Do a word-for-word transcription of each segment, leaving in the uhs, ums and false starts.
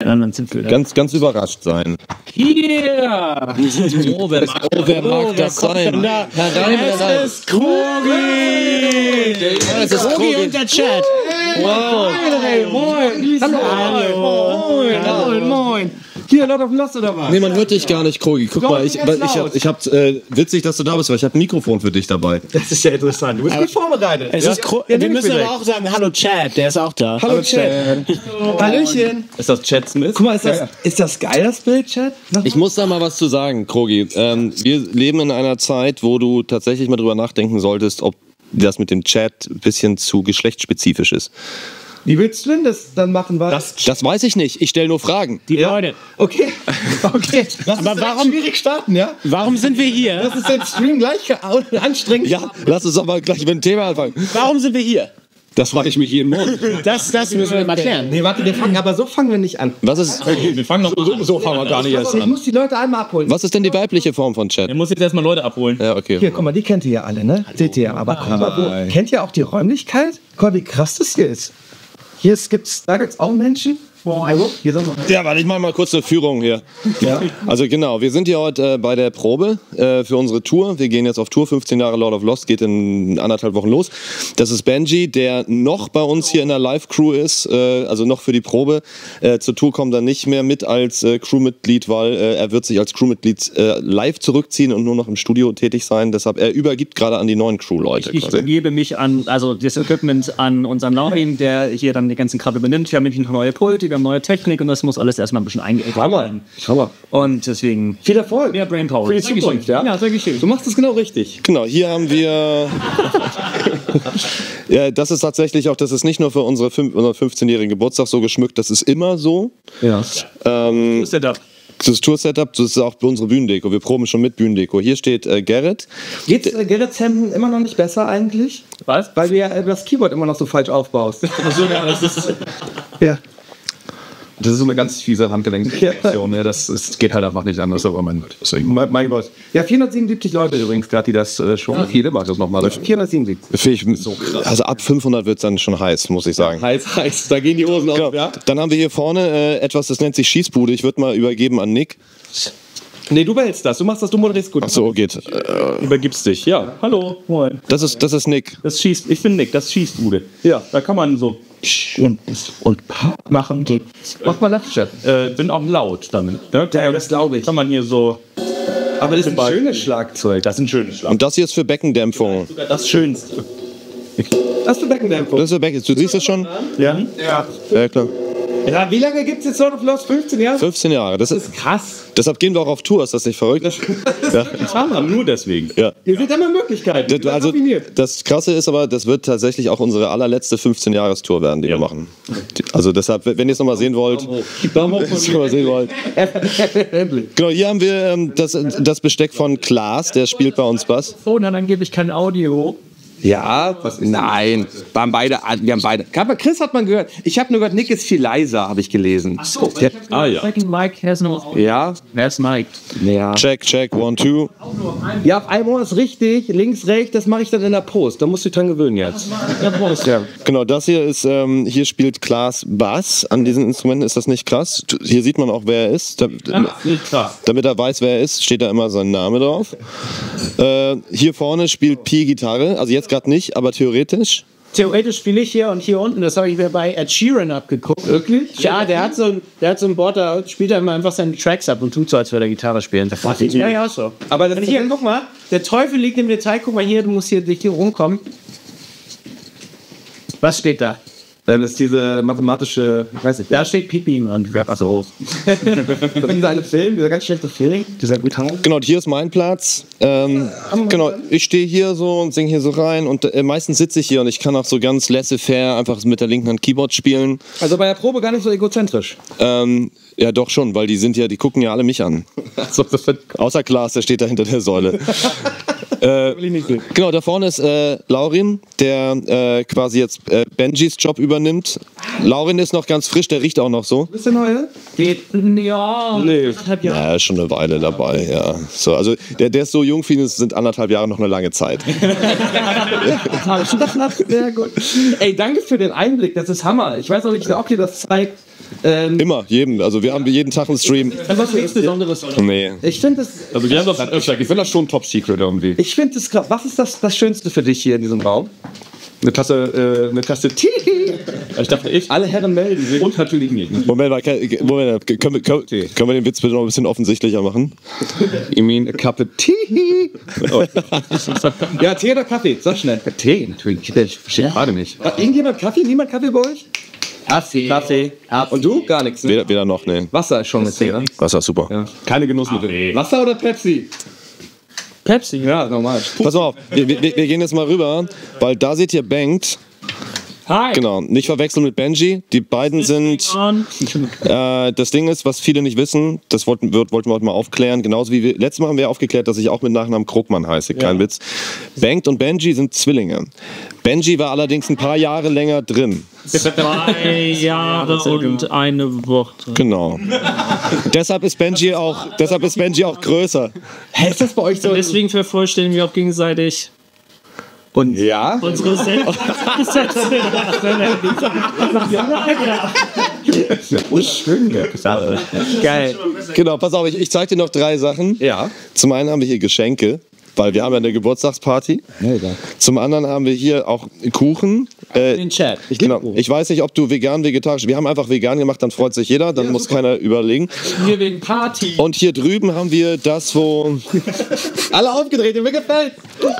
Dann sind wir ganz, ganz überrascht sein. Hier! Oh, wer, oh, wer mag oh, das sein? Da? Herein, es herein. Ist Krogi! Es ist Krogi und der Chat. Wow. Hey, moin! Hallo! Moin! Moin! Moin! Hier, Lord of Lost oder was? Nee, man hört dich gar nicht, Krogi. Guck mal, ich, ich hab, ich hab äh, witzig, dass du da bist, weil ich hab ein Mikrofon für dich dabei. Das ist ja interessant. Du bist gut vorbereitet. Es ist ja, wir müssen aber auch sagen, hallo Chat, der ist auch da. Hallo, hallo Chat. Oh. Hallöchen. Ist das Chat Smith? Guck mal, ist das, ja, ja. Ist das geil, das Bild, Chat? Ich muss da mal was zu sagen, Krogi. Ähm, wir leben in einer Zeit, wo du tatsächlich mal drüber nachdenken solltest, ob das mit dem Chat ein bisschen zu geschlechtsspezifisch ist. Wie willst du denn das dann machen? Das, das weiß ich nicht. Ich stelle nur Fragen. Die ja. Leute. Okay. Okay. Lass aber warum schwierig starten, ja? Warum sind wir hier? Das ist den Stream gleich anstrengend. Ja, lass uns aber gleich mit dem Thema anfangen. Warum sind wir hier? Das frage ich mich jeden Morgen. Das, das müssen wir mal klären. Nee, warte, wir fangen, aber so fangen wir nicht an. Was ist? Okay, wir fangen noch so, so fangen wir gar nicht erst an. Ich muss die Leute einmal abholen. Was ist denn die weibliche Form von Chat? Er muss jetzt erstmal Leute abholen. Ja, okay. Hier, guck mal, die kennt ihr ja alle, ne? Hallo. Seht ihr ja. Aber guck mal, wo, kennt ihr auch die Räumlichkeit? Guck mal, wie krass das hier ist. Hier gibt's, da gibt's auch Menschen. Wow, hier sind wir. Ja, warte, ich mache mal kurz eine Führung hier. Ja. Also genau, wir sind hier heute äh, bei der Probe äh, für unsere Tour. Wir gehen jetzt auf Tour, fünfzehn Jahre Lord of Lost, geht in anderthalb Wochen los. Das ist Benji, der noch bei uns hier in der Live-Crew ist, äh, also noch für die Probe. Äh, zur Tour kommt er nicht mehr mit als äh, Crewmitglied, weil äh, er wird sich als Crewmitglied äh, live zurückziehen und nur noch im Studio tätig sein. Deshalb, er übergibt gerade an die neuen Crew-Leute. Ich, ich übergebe mich an, also das Equipment an unseren Laurin, der hier dann die ganzen Kram übernimmt. Wir haben nämlich noch neue Pulte, wir haben neue Technik und das muss alles erstmal ein bisschen eingeändert werden. Hammer. Und deswegen viel Erfolg. Mehr Brainpower. Für die Zukunft, ja? Ja, sehr geschickt. Du machst es genau richtig. Genau, hier haben wir... ja, das ist tatsächlich auch, das ist nicht nur für unsere fünfzehnjährigen Geburtstag so geschmückt, das ist immer so. Ja. Ähm, das Setup. Das ist Tour-Setup, das ist auch unsere Bühnendeko. Wir proben schon mit Bühnendeko. Hier steht äh, Gerrit. Geht's äh, Gerrits Hemden immer noch nicht besser eigentlich? Was? Weil du ja äh, das Keyboard immer noch so falsch aufbaust. Achso, ja, das ist... ja. Das ist so eine ganz fiese Handgelenkreaktion. Ja, das ist, geht halt einfach nicht anders, aber mein Gott. Mein, mein Gott. Ja, vierhundertsiebenundsiebzig Leute übrigens gerade, die das äh, schon. Ja, viele macht das nochmal. vierhundertsiebenundsiebzig. So krass. Also ab fünfhundert wird es dann schon heiß, muss ich sagen. Heiß, heiß. Da gehen die Hosen auf. Genau. Ja. Dann haben wir hier vorne äh, etwas, das nennt sich Schießbude. Ich würde mal übergeben an Nick. Nee, du behältst das. Du machst das, du moderierst gut. Ach so, geht. Äh, Übergibst dich. Ja, hallo. Moin. Das ist, das ist Nick. Das schießt, ich bin Nick, das Schießbude. Ja, da kann man so und, und machen. So. Mach mal Lachchat. Äh, bin auch laut damit. Ne? Ja, das glaube ich. Kann man hier so... Aber das ist ein schönes Schlagzeug. Das ist ein schönes Schlagzeug. Und das hier ist für Beckendämpfung. Sogar das Schönste. Das ist für Beckendämpfung. Das ist für Beckendämpfung. Du siehst das schon? Ja. Ja. Ja, klar. Ja, wie lange gibt es jetzt Lord of Lost? fünfzehn Jahre? fünfzehn Jahre. Das, das ist krass. Deshalb gehen wir auch auf Tour. Ist das nicht verrückt? Ja. Ja, nur deswegen. Ja. Ihr seht immer Möglichkeiten. Das, also, das Krasse ist aber, das wird tatsächlich auch unsere allerletzte fünfzehn-Jahres-Tour werden, die ja. wir machen. Also deshalb, wenn ihr es nochmal sehen wollt, Daumen hoch. mal sehen wollt. Genau, hier haben wir ähm, das, das Besteck von Klaas, der spielt bei uns Bass. Oh, dann angeblich kein Audio. Ja, was? Nein, wir haben beide, wir haben beide. Chris hat man gehört. Ich habe nur gehört, Nick ist viel leiser, habe ich gelesen. Ach so, der, ah ja. Mike has no audio. Ja. Wer ist Mike? Ja. Check, check, one, two. Ja, auf einem Ohr ist richtig, links, rechts, das mache ich dann in der Post. Da musst du dich dran gewöhnen jetzt. Ja. Genau, das hier ist, ähm, hier spielt Klaas Bass. An diesen Instrumenten ist das nicht krass. Hier sieht man auch, wer er ist. Da, Ja, damit er weiß, wer er ist, steht da immer sein Name drauf. Äh, hier vorne spielt Pi Gitarre, also jetzt gerade nicht, aber theoretisch. Theoretisch spiele ich hier und hier unten, das habe ich mir bei Ed Sheeran abgeguckt. Wirklich? Ja, der hat so ein, der hat so ein Board, da spielt er immer einfach seine Tracks ab und tut so, als würde er Gitarre spielen. Das war ja, ja, so. Aber das hier, guck mal, der Teufel liegt im Detail. Guck mal hier, du musst hier, hier rumkommen. Was steht da? Das ist diese mathematische, ich weiß nicht. Da steht Pipi und so. Dieser eine Film, dieser ganz schlechte Film, dieser Gitarre. Genau, hier ist mein Platz. Ähm, genau, ich stehe hier so und singe hier so rein und äh, meistens sitze ich hier und ich kann auch so ganz laissez-faire einfach mit der linken Hand Keyboard spielen. Also bei der Probe gar nicht so egozentrisch. Ähm, ja, doch schon, weil die sind ja, die gucken ja alle mich an. Also, das wird Außer Klaas, der steht da hinter der Säule. äh, genau, da vorne ist äh, Laurin, der äh, quasi jetzt äh, Benjis Job übernimmt. Laurin ist noch ganz frisch, der riecht auch noch so. Bist du neu? Geht, ja. Nee. Ja, ist schon eine Weile dabei, ja. So, also der, der ist so jung, für ihn sind anderthalb Jahre noch eine lange Zeit. Sehr gut. Ey, danke für den Einblick, das ist Hammer. Ich weiß auch nicht, ob ihr das zeigt. Ähm, Immer, jedem. Also wir haben jeden Tag einen Stream. was nichts Besonderes. Nee. Ich finde das, Also wir haben das öfter. Ich finde das schon Top Secret irgendwie. ich finde das krass. Was ist das, das Schönste für dich hier in diesem Raum? Eine Tasse, äh, eine Tasse Tee. Ich dachte, ich. Alle Herren melden sich. Und natürlich nicht. Moment mal, kann- Moment, können wir, können, können wir den Witz bitte noch ein bisschen offensichtlicher machen? You mean a cup of tea? Ja, Tee oder Kaffee? Sag schnell. Tee, natürlich. Ich verstehe gerade nicht. Hat irgendjemand Kaffee? Niemand Kaffee bei euch? Kaffee. Kaffee. Und du? Gar nichts. Ne? Weder, weder noch, nee. Wasser ist schon mit Tee, ne? Wasser ist super. Ja. Keine Genussmittel. Wasser oder Pepsi? Pepsi. Ja, normal. Pass auf, wir, wir, wir gehen jetzt mal rüber, weil da seht ihr Banked. Hi. Genau, nicht verwechseln mit Benji. Die beiden sind. Äh, das Ding ist, was viele nicht wissen, das wollten, wir- wollten wir heute mal aufklären. Genauso wie wir. Letztes Mal haben wir aufgeklärt, dass ich auch mit Nachnamen Krugmann heiße. Kein Witz. Banked und Benji sind Zwillinge. Benji war allerdings ein paar Jahre länger drin. Zwei Jahre und eine Woche. Genau. deshalb ist Benji auch, deshalb ist Benji auch größer. Hä, ist das bei euch so? Deswegen vervollständigen wir auch gegenseitig Und ja? unsere Sätze. Schön. Geil. Genau, pass auf, ich, ich zeig dir noch drei Sachen. Ja. Zum einen haben wir hier Geschenke, weil wir haben ja eine Geburtstagsparty. Zum anderen haben wir hier auch Kuchen. Äh, Den Chat. Ich genau. Ich weiß nicht, ob du vegan, vegetarisch. Wir haben einfach vegan gemacht, dann freut sich jeder, dann muss keiner überlegen. Hier wegen Party. Und hier drüben haben wir das, wo. Alle aufgedreht, mir gefällt.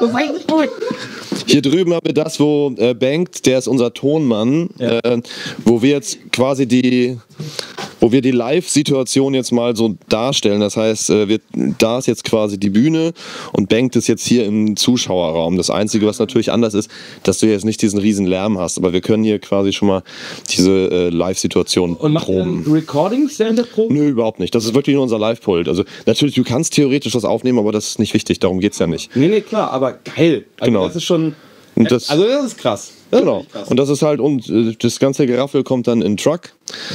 Hier drüben haben wir das, wo äh, Banked, der ist unser Tonmann, äh, wo wir jetzt quasi die, wo wir die Live-Situation jetzt mal so darstellen. Das heißt, äh, wir, da ist jetzt quasi die Bühne und Banked ist jetzt hier im Zuschauerraum. Das Einzige, was natürlich anders ist, dass du jetzt nicht diesen riesen Lärm hast, aber wir können hier quasi schon mal diese äh, Live-Situation Und macht ihr proben. dann Recordings während der Probe? Nö, überhaupt nicht. Das ist wirklich nur unser Live-Pult. Also natürlich, du kannst theoretisch was aufnehmen, aber das ist nicht wichtig. Darum geht's ja nicht. Nee, nee, klar, aber geil. Also Genau. Das ist schon. Und das, Also, das ist krass. Das ist genau. wirklich krass. Und das ist halt, und äh, das ganze Geraffel kommt dann in den Truck.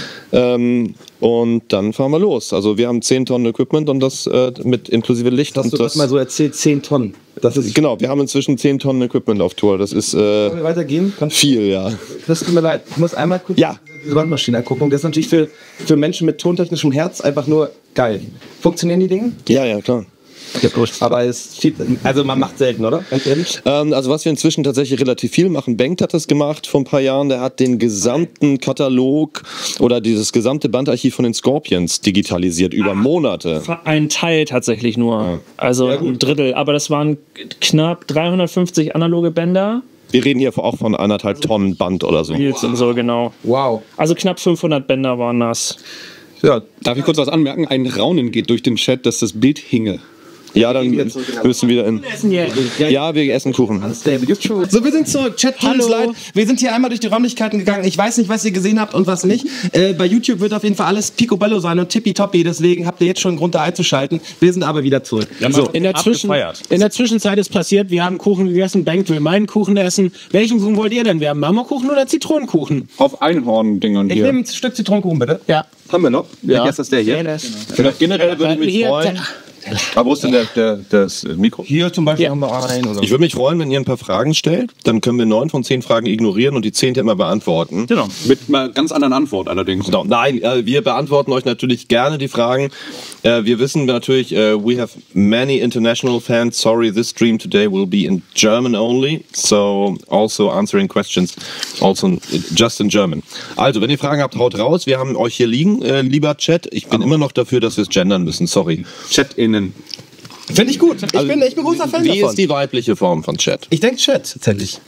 Ähm, und dann fahren wir los. Also wir haben zehn Tonnen Equipment und das äh, mit inklusive Licht. Hast und du das mal so erzählt? zehn Tonnen. Das ist. Genau, wir haben inzwischen zehn Tonnen Equipment auf Tour. Das ist äh, Können wir weitergehen? Kannst viel, ja. Das tut mir leid. Ich muss einmal kurz Ja. diese Bandmaschine angucken. Das ist natürlich für, für Menschen mit tontechnischem Herz einfach nur geil. Funktionieren die Dinge? Ja, ja, klar. Aber es viel, also man macht selten, oder? Ganz ehrlich? Ähm, also was wir inzwischen tatsächlich relativ viel machen, Banked hat das gemacht vor ein paar Jahren, der hat den gesamten Katalog oder dieses gesamte Bandarchiv von den Scorpions digitalisiert über Monate. Ein Teil tatsächlich nur. Also ein Drittel. Aber das waren knapp dreihundertfünfzig analoge Bänder. Wir reden hier auch von anderthalb Tonnen Band oder so. Reels und so, genau. Wow. Also knapp fünfhundert Bänder waren das. Ja, Darf ich kurz was anmerken? Ein Raunen geht durch den Chat, dass das Bild hinge. Ja, dann müssen wir wieder in. Ja, wir essen Kuchen. so, wir sind zur Chat. Tut uns leid. Wir sind hier einmal durch die Räumlichkeiten gegangen. Ich weiß nicht, was ihr gesehen habt und was nicht. Äh, bei YouTube wird auf jeden Fall alles picobello sein und tippitoppi. Deswegen habt ihr jetzt schon einen Grund, da einzuschalten. Wir sind aber wieder zurück. So, in der, Zwischen, in der Zwischenzeit ist passiert, wir haben Kuchen gegessen, Bank will meinen Kuchen essen. Welchen Kuchen wollt ihr denn? Wir haben Marmorkuchen oder Zitronenkuchen? Auf Einhorn-Dingern Ich hier. nehme ein Stück Zitronenkuchen, bitte. Ja. Haben wir noch? Ja. Jetzt ist der hier. Vielleicht generell würde ich mich Hier, freuen. Aber wo ist denn der, der, das Mikro? Hier zum Beispiel haben wir einen. Oder? Ich würde mich freuen, wenn ihr ein paar Fragen stellt. Dann können wir neun von zehn Fragen ignorieren und die zehnte immer beantworten. Genau. Mit einer ganz anderen Antwort allerdings. Genau. Nein, äh, wir beantworten euch natürlich gerne die Fragen. Äh, wir wissen natürlich, äh, we have many international fans. Sorry, this stream today will be in German only. So also answering questions also in, just in German. Also, wenn ihr Fragen habt, haut raus. Wir haben euch hier liegen, äh, lieber Chat. Ich bin immer noch dafür, dass wir es gendern müssen. Sorry. Chat-Innen. Finde ich gut. Ich, bin, ich bin großer Fan Wie davon. ist die weibliche Form von Chat? Ich denke Chat, tatsächlich.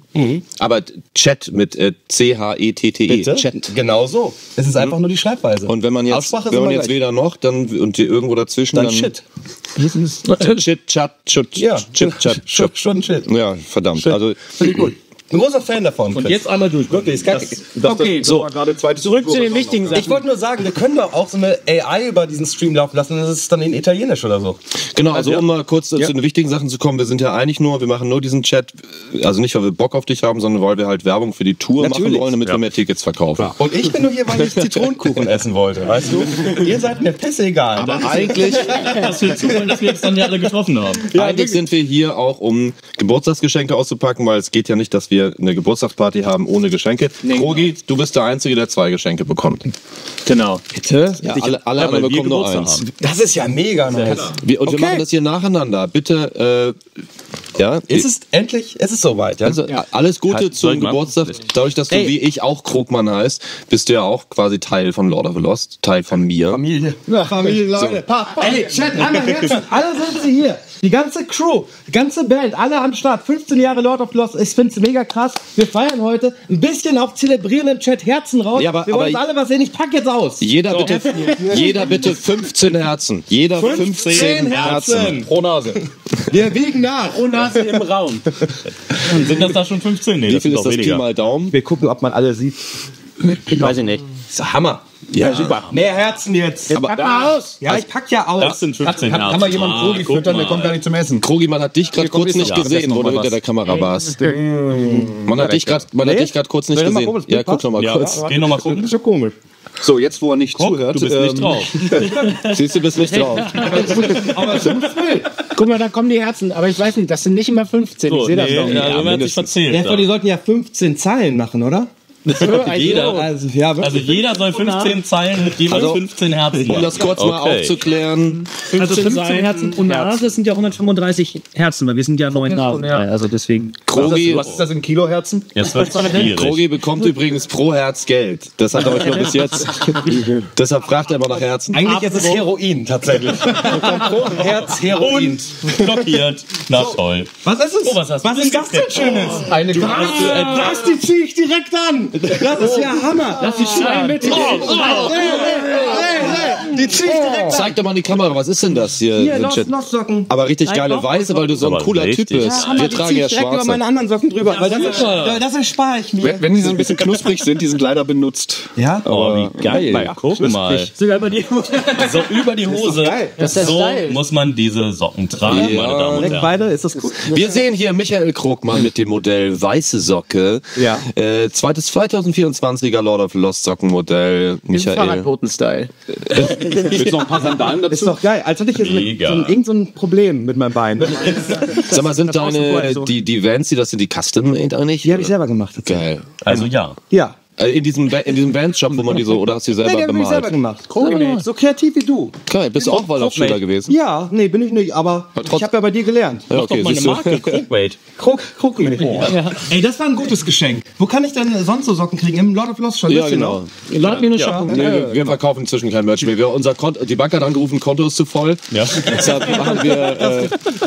Aber Chat mit äh, C H E T T E. Bitte? Chat. Genau so. Es ist einfach nur die Schreibweise. Und wenn man jetzt, Aussprache ist wenn man immer jetzt gleich. weder noch dann und die irgendwo dazwischen Dann dann Shit. Shit, Chat, Shit, Ja, Chit, Chat, schon, Shit. schon Shit. Ja, verdammt. Shit. Also Finde ich gut. Ein großer Fan davon. Und Jetzt einmal durch. wirklich, ist kacke. Okay, so. Zurück zu den wichtigen Sachen. Ich wollte nur sagen, wir können doch auch so eine A I über diesen Stream laufen lassen, das ist dann in Italienisch oder so. genau, also um mal kurz zu den wichtigen Sachen zu kommen, wir sind ja eigentlich nur, wir machen nur diesen Chat, also nicht, weil wir Bock auf dich haben, sondern weil wir halt Werbung für die Tour machen Natürlich. wollen, damit wir mehr Tickets verkaufen. Und ich bin nur hier, weil ich Zitronenkuchen essen wollte, weißt du? Ihr seid mir pisse egal. Aber eigentlich, Das wir zufallen, dass wir jetzt dann ja alle getroffen haben. eigentlich sind wir hier auch, um Geburtstagsgeschenke auszupacken, weil es geht ja nicht, dass wir wir eine Geburtstagsparty haben ohne Geschenke. Krogi, du bist der Einzige, der zwei Geschenke bekommt. Genau. Bitte? Ja, alle alle Ja, anderen weil wir bekommen nur Geburtstag eins. haben. Das ist ja mega nice. Wir, und Okay. wir machen das hier nacheinander. Bitte, äh, ja. Ist es endlich, ist es soweit, ja? Also alles Gute Halt, zum soll ich mal? Geburtstag. Dadurch, dass du Ey. wie ich auch Krogmann heißt, bist du ja auch quasi Teil von Lord of the Lost, Teil von mir. Familie. Ja, Familie, Leute. Pa, pa. Ey, Chat, alle Herzen, alle sind sie hier. Die ganze Crew, die ganze Band, alle am Start. fünfzehn Jahre Lord of the Lost. Ich find's mega krass. Wir feiern heute ein bisschen auch zelebrieren im Chat. Herzen raus. Ja, aber- Wir wollen aber- uns alle was sehen. Ich pack jetzt aus. Jeder bitte, jeder bitte fünfzehn Herzen. Jeder fünfzehn Herzen. Pro Nase. Wir wiegen nach. Pro Nase im Raum. Sind das da schon fünfzehn? Nee, Wie das viel sind ist doch das Pi weniger. mal Daumen? Wir gucken, ob man alle sieht. Weiß ich nicht. Das ist Hammer. Ja, Super. Mehr Herzen jetzt. Aber- pack mal aus. Ja, ich pack ja aus. Das sind fünfzehn kann, kann, Herzen. kann mal jemand Ah, Krogi guck füttern, der mal. kommt gar nicht zum Essen. Krogi, man hat dich gerade komm, kurz wir nicht sagen, gesehen, noch wo du mal hinter was. der Kamera warst. Man hat dich gerade man hat dich gerade kurz nicht Soll ich mal gesehen. gucken, das Bild Ja, guck passt? doch mal Ja, kurz. geh noch mal gucken. Das ist so komisch. So, jetzt wo er nicht Guck, zuhört. du bist nicht ähm, drauf. Siehst du, bist nicht drauf. Guck mal, da kommen die Herzen. Aber ich weiß nicht, das sind nicht immer fünfzehn. Ich sehe das nee, doch. ja, ja, man hat sich verzählt. Ja, die sollten ja fünfzehn Zeilen machen, oder? jeder, Also, ja, also jeder soll fünfzehn Zeilen mit jeweils Also, fünfzehn Herzen. Um das kurz mal Okay. aufzuklären. Also fünfzehn Seiten Herzen pro Nase, das sind ja hundertfünfunddreißig Herzen, weil wir sind ja neun Nasen. ja. Also deswegen. Krogi, was ist das in Kiloherzen? Jetzt wird es schwierig. Krogi bekommt übrigens pro Herz Geld. Das hat er euch nur bis jetzt. Deshalb fragt er immer nach Herzen. Eigentlich ist es Heroin, tatsächlich. Pro Herz Heroin. Blockiert. Na toll. Was ist es? Oh, was hast du was denn ist das denn gekriegt? Schönes? Eine Das, die ziehe ich direkt an. Das ist ja Hammer. Das ist Zwei mit. Die ziehe ich direkt Zeig doch mal in die Kamera, was ist denn das hier? Hier, Vincent? Lost, Lost Socken. Aber richtig geile Weiße, weil du so ein Aber cooler Typ richtig. bist. Hammer, Wir die tragen zieh ja ich direkt über schwarze. meine anderen Socken drüber. weil das, super. das erspare ich mir. Wenn, wenn die so ein bisschen knusprig sind, die sind leider benutzt. Ja? Oh, wie geil. Guck mal. Sogar bei dir. So über die Hose. Das ist der So Style. muss man diese Socken tragen, Ja. meine Damen und Direkt Herren. beide, ist das gut? Wir sehen hier Michael Krogmann mit dem Modell Weiße Socke. Ja. Äh, zweites zweitausendvierundzwanziger Lord of the Lost Sockenmodell. Michael. Fahrradboten-Style. Willst du noch ein paar Sandalen Ist dazu? doch geil. Als hätte ich jetzt mit Mega. so ein, irgend so ein Problem mit meinem Bein. Sag mal, sind deine, so. die, die Vans, die das sind die Custom-Made eigentlich? Die habe ich selber gemacht. Geil. Also ja. Ja. Äh, In diesem, Va- in diesem Vans-Shop, wo man die so, oder hast du die Nee, selber die habe ich selber bemalt? gemacht. So kreativ wie du. Geil, bist du auch Waldorfschüler gewesen? Ja, nee, bin ich nicht, aber trotz- ich habe ja bei dir gelernt. Ja, Doch mal eine siehst du. Marke, Crockweight. Krog, Krog Ey, das war ein gutes Geschenk. Wo kann ich denn sonst so Socken kriegen? Im Lord of Lost schon? Ja, Wisst ihr genau. noch? Lad mir eine Shop. Nee, wir, wir verkaufen inzwischen kein Merch mehr. Wir, unser Konto, die Bank hat angerufen, Konto ist zu voll. Ja. Deshalb machen wir. Äh,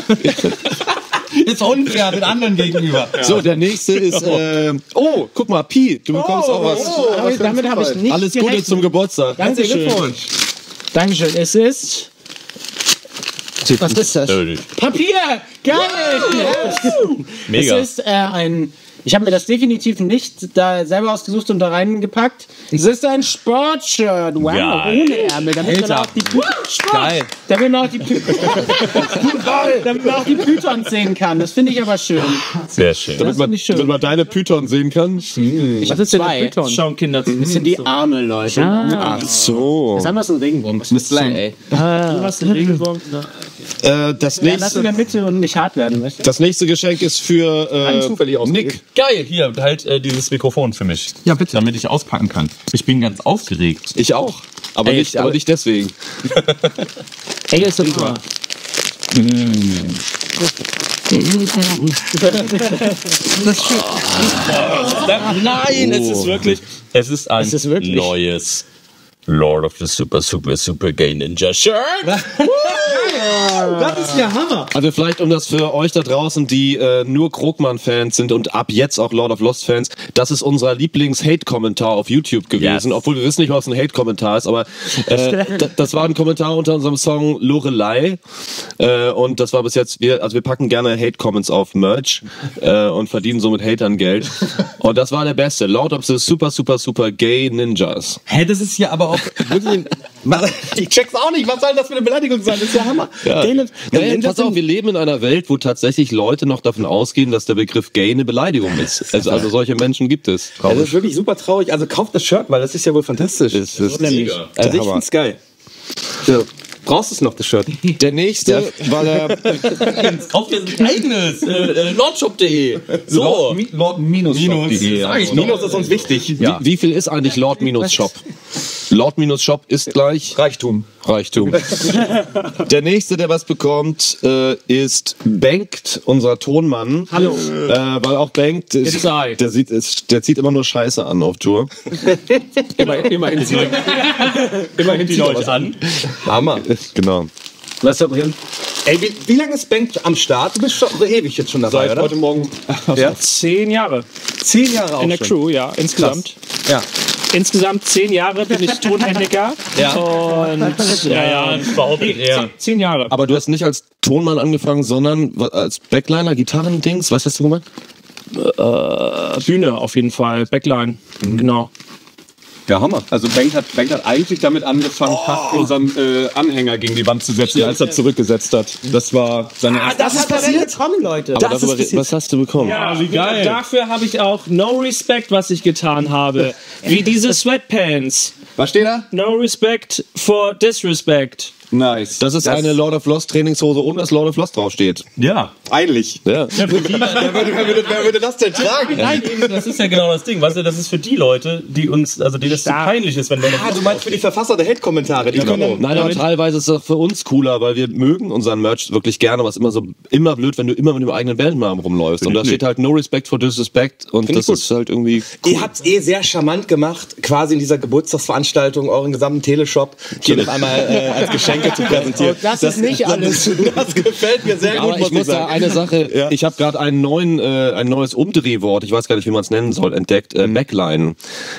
Ist unfair den anderen gegenüber. So, der nächste ist. Äh, oh, guck mal, Pi, du bekommst auch was. Aber damit habe ich nicht Alles Gute gerechnet. zum Geburtstag. Dankeschön. Dankeschön. Es ist. Was ist das? Nötig. Papier! Geil! Mega. Es ist äh, ein. Ich habe mir das definitiv nicht da selber ausgesucht und da reingepackt. Es ist ein Sportshirt. Wow, Geil. ohne Ärmel. Damit man auch die Pü Sport. Geil. Damit man auch die Pü damit man auch die Pythons sehen kann. Das finde ich aber schön. Sehr schön. Das finde ich schön. Wenn man deine Python sehen kann. Was ist denn ein Python? Schauen Kinder zu. Das sind die Arme, Leute. Ach so. Das haben wir so ein Regenwurm. Was ist das, ey? Du hast den Regenwurm. Äh, das, Ja, lass in nächste, der Mitte und nicht hart werden, weißt du? das nächste Geschenk ist für äh, Nick. Geil, hier, halt äh, dieses Mikrofon für mich. Ja, bitte. Damit ich auspacken kann. Ich bin ganz aufgeregt. Ich auch. Aber, Ey, nicht, aber- aber nicht deswegen. Ey, ist doch super. Nein, es ist wirklich. Es ist ein Es ist wirklich- neues Lord of the Super Super Super Gay Ninja Shirt. Das ist ja Hammer. Also vielleicht, um das für euch da draußen, die äh, nur Krogmann-Fans sind und ab jetzt auch Lord of Lost-Fans, das ist unser Lieblings-Hate-Kommentar auf YouTube gewesen. Yes. Obwohl wir wissen nicht, was ein Hate-Kommentar ist, aber äh, d- das war ein Kommentar unter unserem Song Lorelei. Äh, und das war bis jetzt, wir, also wir packen gerne Hate-Comments auf Merch äh, und verdienen somit Hatern Geld. Und das war der beste. Lord of the Super Super Super Gay Ninjas. Hä, das ist ja aber auch wirklich. Ich check's auch nicht. Was soll das für eine Beleidigung sein? Das ist ja Hammer. Ja. Gay Ninja- Naja, Ninjas pass auf, sind- wir leben in einer Welt, wo tatsächlich Leute noch davon ausgehen, dass der Begriff gay eine Beleidigung ist. Also, also solche Menschen gibt es. Ja, das ist wirklich super traurig. Also kauft das Shirt, weil das ist ja wohl fantastisch. Das ist Also ich der find's geil. So. Brauchst du es noch, das Shirt? Der nächste war der... Kauft ihr ein eigenes. Äh, lordshop punkt de. So. Lord Minus. Minus. Minus ist uns wichtig. Wie, wie viel ist eigentlich Lord-Shop? Lord-Shop ist gleich... Reichtum. Reichtum. Der nächste, der was bekommt, äh, ist Bengt, unser Tonmann. Hallo. Äh, weil auch Bengt, ist, der, sieht, ist, der zieht immer nur Scheiße an auf Tour. Immer, immerhin die Leute, immerhin die Leute an. Hammer. Genau. Was ist drin? Ey, wie, wie lange ist Bengt am Start? Du bist schon so ewig jetzt schon dabei, Seit oder? heute Morgen. Ja? Zehn Jahre Zehn Jahre auch in der schon. Crew, ja, insgesamt. Ja. Insgesamt zehn Jahre bin ich Tontechniker. Ja. Und ja, ja, behauptet er. zehn, zehn Jahre. Aber du hast nicht als Tonmann angefangen, sondern als Backliner, Gitarrendings. Was hast du gemacht? Äh, Bühne auf jeden Fall, Backline, genau. Ja, Hammer. Also Bengt hat, Bengt hat eigentlich damit angefangen, fast unseren äh, Anhänger gegen die Wand zu setzen, als er zurückgesetzt hat. Das war seine erste... Das ist passiert. Gekommen, Leute. Aber darüber, was hast du bekommen? Ja, wie geil. Dafür habe ich auch No Respect, was ich getan habe. Wie diese Sweatpants. Was steht da? No Respect for Disrespect. Nice. Das ist eine Lord of Lost Trainingshose, ohne dass Lord of Lost draufsteht. Ja. Eigentlich. Ja. wer, würde, wer, würde, wer würde das denn tragen? Nein, das ist ja genau das Ding. Weißt du, das ist für die Leute, die uns, also denen das zu peinlich ist, wenn wir Ah, du meinst für die Verfasser der Hate-Kommentare. Die können dann, Nein, aber teilweise ist es für uns cooler, weil wir mögen unseren Merch wirklich gerne, aber es ist immer so immer blöd, wenn du immer mit dem eigenen Bandnamen rumläufst. Und da steht halt No Respect for Disrespect und das ist halt irgendwie cool. Ihr habt es eh sehr charmant gemacht, quasi in dieser Geburtstagsveranstaltung euren gesamten Teleshop schon noch einmal äh, als Geschenke zu präsentieren. Das ist nicht alles. Das gefällt mir sehr Aber gut, muss ich muss da sagen. eine Sache, ich habe gerade einen neuen, äh, ein neues Umdrehwort, ich weiß gar nicht, wie man es nennen soll, entdeckt, äh, Backline.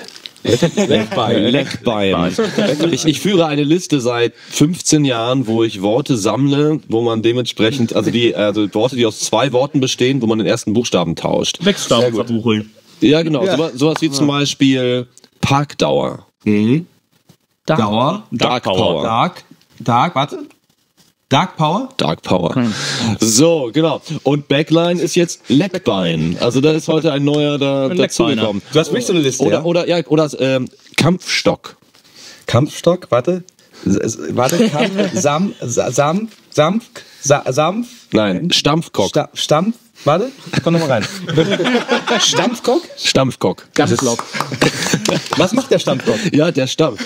Leckbein. Leckbein. Ich, ich führe eine Liste seit fünfzehn Jahren, wo ich Worte sammle, wo man dementsprechend, also die also Worte, die aus zwei Worten bestehen, wo man den ersten Buchstaben tauscht. Wegstaben verbucheln. Ja, genau. Ja. So, sowas wie zum Beispiel Parkdauer. Mhm. Dark. Dauer. Dark Power. Dark. Dark, warte. Dark Power? Dark Power. So, genau. Und Backline ist jetzt Leckbein. Also da ist heute ein neuer da, dazugekommen. Du hast wirklich so eine Liste, Oder, ja? oder, ja, oder ähm, Kampfstock. Kampfstock, warte. S- s- Warte, Kampf, Sam, Sa- Sam, Sampf, Sa- Sampf, Nein, Stampfkock. Sta- Stampf, warte, komm noch mal rein. Stampfkock? Stampfkock. Dampflok. Was macht der Stampfkock? Ja, der stampft.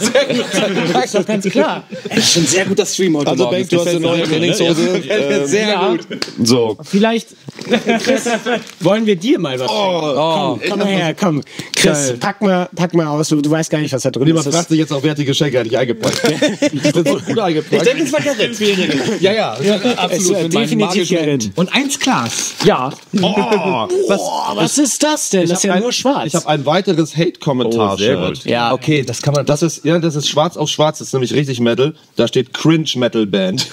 Das ist doch ganz klar. Schon sehr guter Stream heute Also Morgen. Bengt, du hast eine neue Trainingshose. Ähm, Sehr Ja. gut. so. Vielleicht, Chris, wollen wir dir mal was Oh, Komm mal her, komm. Chris, pack mal, pack mal aus. Du, du weißt gar nicht, was da drin Niemand ist. fragt sich jetzt auch, wer hat die Geschenke eigentlich eingepackt. Die sind so gut eingepackt. Ich denke, es war Gerrit. Ja, ja. Es ist definitiv Gerrit. Und eins Glas. Ja. Oh, was, Oh, was ist das denn? Das ist ja ein, nur schwarz. Ich habe ein weiteres Hate-Kommentar-Shirt. Oh, sehr gut. ja, Okay, das kann man. Das ist, ja, das ist schwarz auf schwarz, das ist nämlich richtig Metal. Da steht Cringe Metal Band.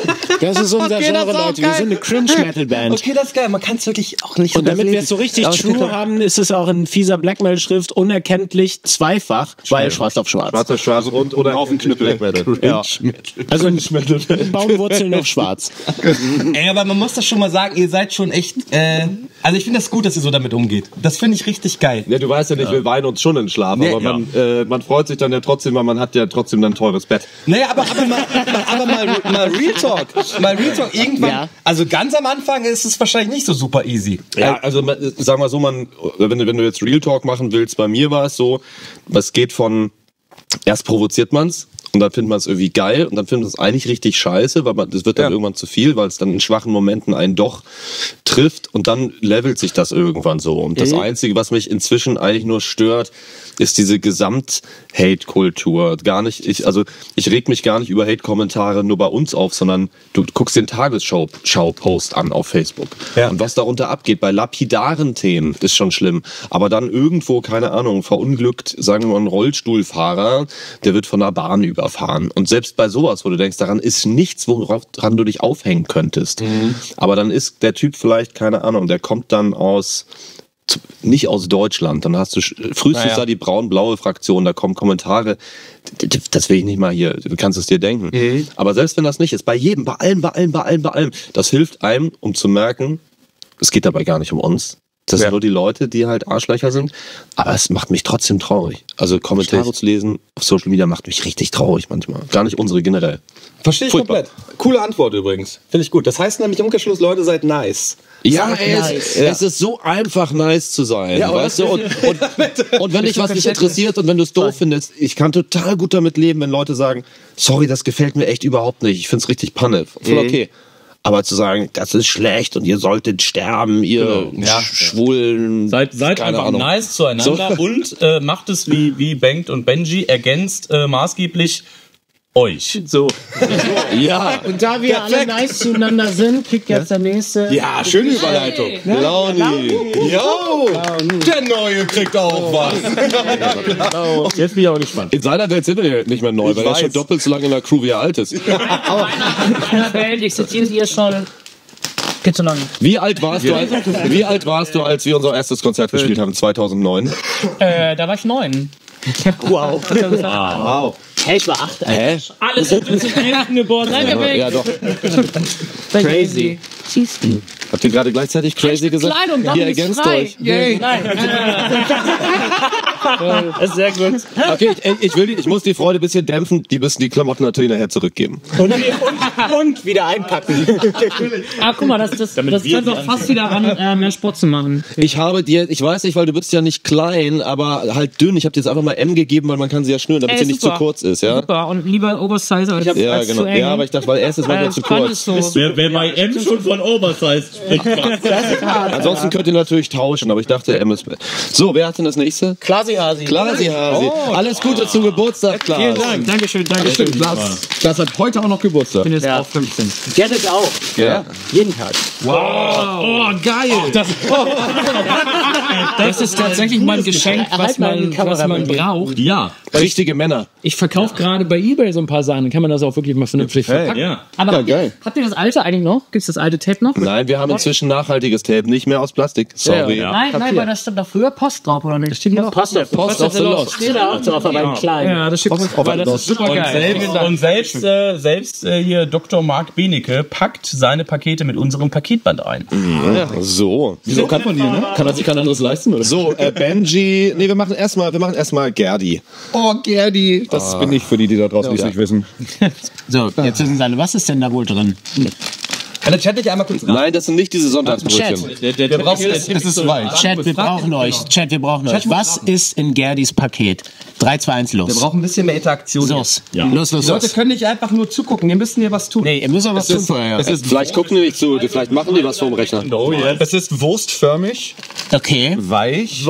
das ist unser Okay, das Genre, ist auch Leute. Wir geil. sind eine Cringe-Metal-Band. Okay, das ist geil. Man kann es wirklich auch nicht Und damit wir es so übersehen. richtig Aber es true steht- haben, ist es auch in fieser Blackmail-Schrift unerkenntlich zweifach, weil schwarz auf schwarz. Schwarz auf schwarz und oder auf den Knüppel. Black Metal. Ja. Also in Baumwurzeln auf schwarz. Ey, aber man muss das schon mal sagen, ihr seid schon echt. Äh, also ich finde das gut, dass ihr so damit umgeht. Das finde ich richtig geil. Ja, du weißt ja nicht, wir weinen uns schon in den Schlaf, Nee, aber ja. man, äh, man freut sich dann ja trotzdem, weil man hat ja trotzdem dann ein teures Bett. Naja, aber, aber, mal, aber mal, mal Real Talk. Mal Real Talk. Irgendwann, Ja. also ganz am Anfang ist es wahrscheinlich nicht so super easy. Ja, also man- sagen wir so, man, wenn du, wenn du jetzt Real Talk machen willst, bei mir war es so, es geht von, erst provoziert man's und dann findet man es irgendwie geil und dann findet man es eigentlich richtig scheiße, weil man, das wird dann Ja. irgendwann zu viel, weil es dann in schwachen Momenten einen doch trifft und dann levelt sich das irgendwann so. Und das Einzige, was mich inzwischen eigentlich nur stört, ist diese Gesamt-Hate-Kultur. Gar nicht, ich, also ich reg mich gar nicht über Hate-Kommentare nur bei uns auf, sondern du guckst den Tagesschau-Post an auf Facebook. Ja. Und was darunter abgeht, bei lapidaren Themen, ist schon schlimm. Aber dann irgendwo, keine Ahnung, verunglückt, sagen wir mal, ein Rollstuhlfahrer, der wird von der Bahn überfahren. Und selbst bei sowas, wo du denkst, daran ist nichts, woran du dich aufhängen könntest. Aber dann ist der Typ vielleicht, keine Ahnung, der kommt dann aus nicht aus Deutschland, dann hast du frühestens Naja. da die braun-blaue Fraktion, da kommen Kommentare, das will ich nicht mal hier, du kannst es dir denken. Mhm. Aber selbst wenn das nicht ist, bei jedem, bei allem, bei allem, bei allem, bei allem, das hilft einem, um zu merken, es geht dabei gar nicht um uns. Das Ja. sind nur die Leute, die halt Arschlöcher sind. Aber es macht mich trotzdem traurig. Also Kommentare zu lesen auf Social Media macht mich richtig traurig manchmal. Gar nicht unsere generell. Verstehe ich Furchtbar. komplett. Coole Antwort übrigens. Finde ich gut. Das heißt nämlich im Umkehrschluss, Leute, seid nice. Ja, Seid es, nice. es ist so einfach, nice zu sein. Ja, aber weißt du? Und, und, und wenn dich was nicht interessiert und wenn du es doof findest, ich kann total gut damit leben, wenn Leute sagen, sorry, das gefällt mir echt überhaupt nicht. Ich finde es richtig Panne. Voll okay. Aber zu sagen, das ist schlecht und ihr solltet sterben, ihr Ja. Schwulen. Seid, seid keine einfach Ahnung. nice zueinander So. und äh, macht es wie, wie Bengt und Benji, ergänzt äh, maßgeblich euch. So. Ja, Und da wir alle nice zueinander sind, kriegt jetzt der nächste. Ja, schöne Überleitung. Launi. Yo, der Neue kriegt auch was. Jetzt bin ich aber gespannt. In seiner Welt sind wir ja nicht mehr neu, weil er ist schon doppelt so lange in der Crew, wie er alt ist. Meiner Welt existiert ihr schon. Geht so lange. Wie alt warst du, als, wie alt warst du, als wir unser erstes Konzert gespielt haben, zweitausendneun? Äh, da war ich neun. Wow. Wow. Hey, ich war acht. Hä? Alles gut, wir sind elften geboren. Nein, wir Ja, doch. Crazy. Habt ihr gerade gleichzeitig crazy gesagt? klein und Ihr David ist ergänzt frei. euch. Nein. Das ist sehr gut. Okay, ich, ich, will die, ich muss die Freude ein bisschen dämpfen. Die müssen die Klamotten natürlich nachher zurückgeben. Und, und, und wieder einpacken. Ah, guck mal, das, das, das wir könnte sie doch fast wieder ran, äh, mehr Sport zu machen. Ich habe dir, ich weiß nicht, weil du bist ja nicht klein, aber halt dünn. Ich habe dir jetzt einfach mal M gegeben, weil man kann sie ja schnüren, damit Ey, sie nicht zu super. kurz ist, ja? Super, und lieber Oversize als, Ja, als genau. zu eng. Ja, aber ich dachte, weil S ist manchmal Äh, zu Spann kurz. ist so. Wer, wer bei M schon von Oversized spricht, Ansonsten könnt ihr natürlich tauschen, aber ich dachte, M ist. So, wer hat denn das nächste? Klasi Hasi. Klasi Hasi. Alles Gute zum Geburtstag, Klaas. Vielen Dank. Dankeschön, Dankeschön. Stimmt, Klaas, Klaas hat heute auch noch Geburtstag. Ich bin jetzt Ja. auch fünfzehn. Gerrit auch. Ja. Jeden Tag. Oh, geil! Das, das ist tatsächlich mein Geschenk, was Halt mal die man, Kamera was man mit mir. braucht. ja. Richtige Männer. Ich verkaufe gerade bei eBay so ein paar Sachen, dann kann man das auch wirklich mal vernünftig verpacken. Ja. Aber Ja, geil. habt ihr das alte eigentlich noch? Gibt es das alte Tape noch? Nein, wir haben inzwischen nachhaltiges Tape, nicht mehr aus Plastik. Sorry. Ja. Nein, nein, weil da stand da früher Post drauf, oder nicht? Steht noch? Post auf Post of the Lost. Steht da auch drauf, aber in klein. Ja, das steht aber das ist super Und geil. selbst, und selbst, äh, selbst äh, hier Doktor Marc Benecke packt seine Pakete mit unserem Paketband ein. So. Wieso kann von dir, ne? Kann er sich kein anderes leisten, oder? So, äh, Benji. Nee, wir machen erstmal, wir machen erstmal Gerdi. Oh, Gerdi. Das bin ich für die, die da draußen nicht wissen. So, jetzt wissen Sie alle, was ist denn da wohl drin? Kann der Chat nicht einmal kurz Nein, das sind nicht diese Sonntagsbrötchen. Der, der, der braucht Es ist weich. Chat, wir brauchen euch. Chat, wir brauchen euch. Was ist in Gerdis Paket? drei, zwei, eins, los. Wir brauchen ein bisschen mehr Interaktion. Los. Los, los, Die Leute los. können nicht einfach nur zugucken, die müssen hier was tun. Nee, ihr müsst auch was tun vorher. Es ist, vielleicht gucken die nicht zu, vielleicht machen die was vorm Rechner. Oh, yes. Es ist wurstförmig, Okay. weich.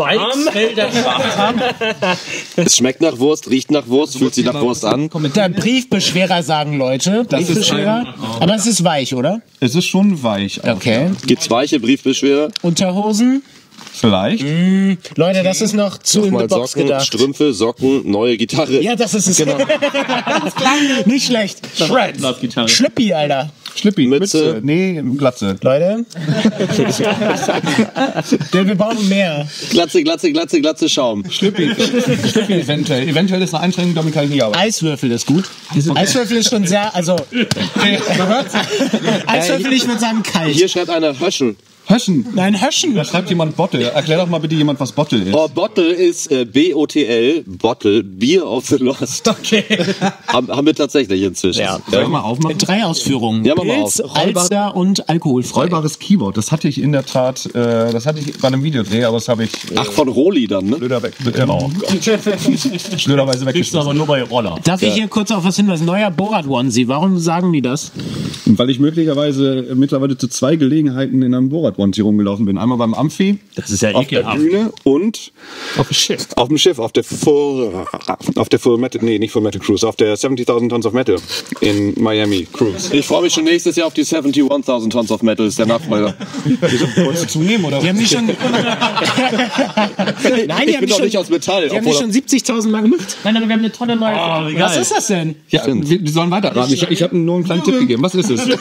Es schmeckt nach Wurst, riecht nach Wurst, fühlt sich nach Wurst an. Der Briefbeschwerer sagen Leute. Briefbeschwerer. Aber es ist weich, oder? Es ist schon weich. auch. Okay. Gibt's weiche Briefbeschwerer? Unterhosen. Vielleicht. Leute, das ist noch zu in die Mal Box Socken, gedacht. Strümpfe, Socken, neue Gitarre. Ja, das ist es. Genau. Nicht schlecht. Shred. Schlüppi, Alter. Schlippi, Mütze. Mütze. Nee, Glatze. Leute. Denn wir brauchen mehr. Glatze, Glatze, Glatze, Glatze, Schaum. Schlippi. Schlippi eventuell. Eventuell ist eine Einschränkung, damit kann ich nicht arbeiten. Eiswürfel ist gut. Eiswürfel ist schon sehr, also. Eiswürfel, ich würde sagen kalt. Hier schreibt einer Höschen. Höschen. Nein, Höschen. Da schreibt jemand Bottle. Erklär doch mal bitte jemand, was Bottle ist. Oh, Bottle ist äh, B O T L, Bottle, Beer of the Lost. Okay. haben, haben wir tatsächlich inzwischen. Ja. Soll ich mal aufmachen? Drei Ausführungen. Ja, mach mal Pilz, auf. Alster und alkoholfrei. Rollbares Keyboard. Das hatte ich in der Tat, äh, das hatte ich bei einem Videodreh, aber das habe ich äh, Ach, von Roli dann, ne? blöder weg, äh, oh Gott. Schlöderweise weggeschmissen. aber nur bei Roller. Darf ich hier kurz auf was hinweisen? Neuer Borat-Onesie. Warum sagen die das? Weil ich möglicherweise äh, mittlerweile zu zwei Gelegenheiten in einem Borat-Onesie rumgelaufen bin. Einmal beim Amphi, Das ist ja auf der ekelhaft. Bühne und Auf dem Schiff. auf dem Schiff, auf der Full, auf der Full Metal, nee, nicht Full Metal Cruise, auf der seventy-thousand Tons of Metal in Miami Cruise. Ich freue mich schon nächstes Jahr auf die seventy-one-thousand Tons of Metal, ist der Nachfolger. Wolltest du zunehmen, oder? Die haben die schon. Nein, die Ich haben bin die doch schon, nicht aus Metall. die haben die obwohl- schon siebzigtausend Mal gemacht. Nein, aber wir haben eine tolle neue. Was ist das denn? Ja, wir, die sollen weiterraten. Ich, ich habe nur einen kleinen Tipp gegeben. Was ist es?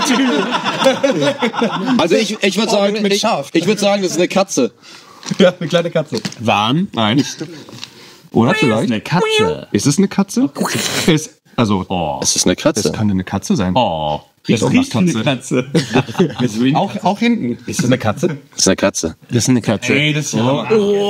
Also ich, ich würde sagen, mit- mit ich, Schaf. ich würde sagen, das ist eine Katze. Ja, eine kleine Katze. Warm. Nein. Oder vielleicht? Eine Katze. Ist es eine Katze? Es, also, Es ist eine Katze. es kann eine Katze sein. Oh. Riecht auch nach Katze. auch, auch hinten. Ist das eine Katze? Das ist eine Katze. Das ist eine Katze. Ey, das ist ja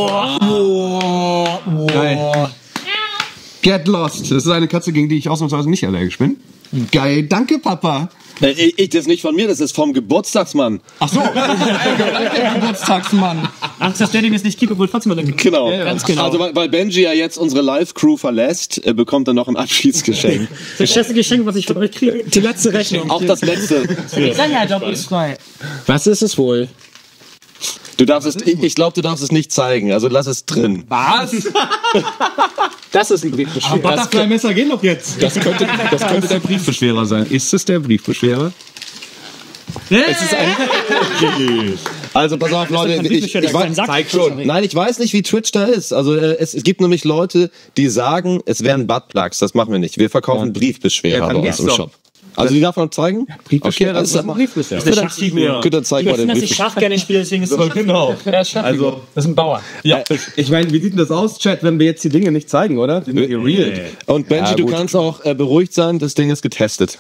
Geil. Get lost. Das ist eine Katze, gegen die ich ausnahmsweise nicht allergisch bin. Geil. Danke, Papa. Äh, ich, das ist nicht von mir, das ist vom Geburtstagsmann. Ach so. Danke, Geburtstagsmann. Ach, dass der den jetzt nicht kriegt, obwohl trotzdem mal Genau. Ganz genau. Also weil, weil Benji ja jetzt unsere Live-Crew verlässt, äh, bekommt er noch ein Abschiedsgeschenk. Das beste Geschenk, was ich von euch kriege. Die letzte Rechnung. Auch das letzte. Ich sag ja, doppelt frei. Was ist es wohl? Du darfst es, ich, ich glaube, du darfst es nicht zeigen, also lass es drin. Was? Das ist ein Briefbeschwerer. Butterfly-Messer gehen doch jetzt. Das könnte, das könnte der Briefbeschwerer sein. Ist es der Briefbeschwerer? Es ist ein also pass auf, Leute, ich, ich weiß, Zeig schon. nein, ich weiß nicht, wie Twitch da ist. Also äh, es, es gibt nämlich Leute, die sagen, es wären Buttplugs. Das machen wir nicht. Wir verkaufen Briefbeschwerer bei uns im Shop. Also die darf man zeigen? Briefbeschwerer, Okay, das ist ein Briefbeschwerer. Das ist eine Schachfigur. Gut, dann zeig mal Ich den finde, dass ich Briefbeschwerer. Schach gerne spiele, deswegen ist es genau. Also, das ist ein Bauer. Ja. Ich meine, wie sieht denn das aus, Chat, wenn wir jetzt die Dinge nicht zeigen, oder? Die sind hier real. Und Benji, Ja, du gut. kannst auch äh, beruhigt sein, das Ding ist getestet.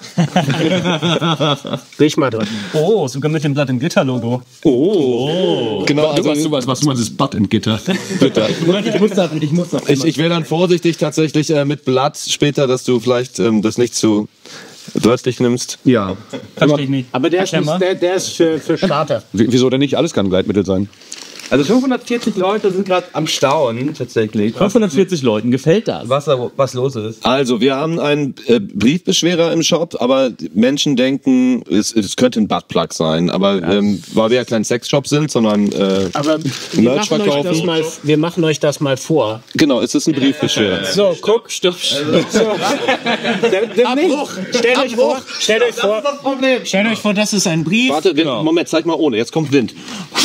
Riech mal drin. Oh, sogar mit dem Blatt im Gitter-Logo. Genau, also du was, was du meinst, ist Butt in Gitter. Ich muss das, ich muss das. ich, ich wäre dann vorsichtig tatsächlich äh, mit Blatt später, dass du vielleicht ähm, das nicht zu wörtlich nimmst. Ja. Verstehe ich nicht. Aber der ist, Erklär mal. der, der ist für, für Starter. W- Wieso denn nicht? Alles kann Gleitmittel sein. Also fünfhundertvierzig Leute sind gerade am Staunen, tatsächlich. fünfhundertvierzig Leuten gefällt das. Was, da- was los ist. Also, wir haben einen äh, Briefbeschwerer im Shop, aber Menschen denken, es, es könnte ein Buttplug sein. Aber ähm, weil wir ja kein Sexshop sind, sondern äh, Aber wir Merch machen, euch das verkaufen. mal, wir machen euch das mal vor. Genau, es ist ein Briefbeschwerer. So, guck, stopp. So. Abbruch. Stellt euch vor, stellt euch vor, Das Problem. stellt euch vor, das ist ein Brief. Warte, wir, Moment, zeig mal ohne, jetzt kommt Wind.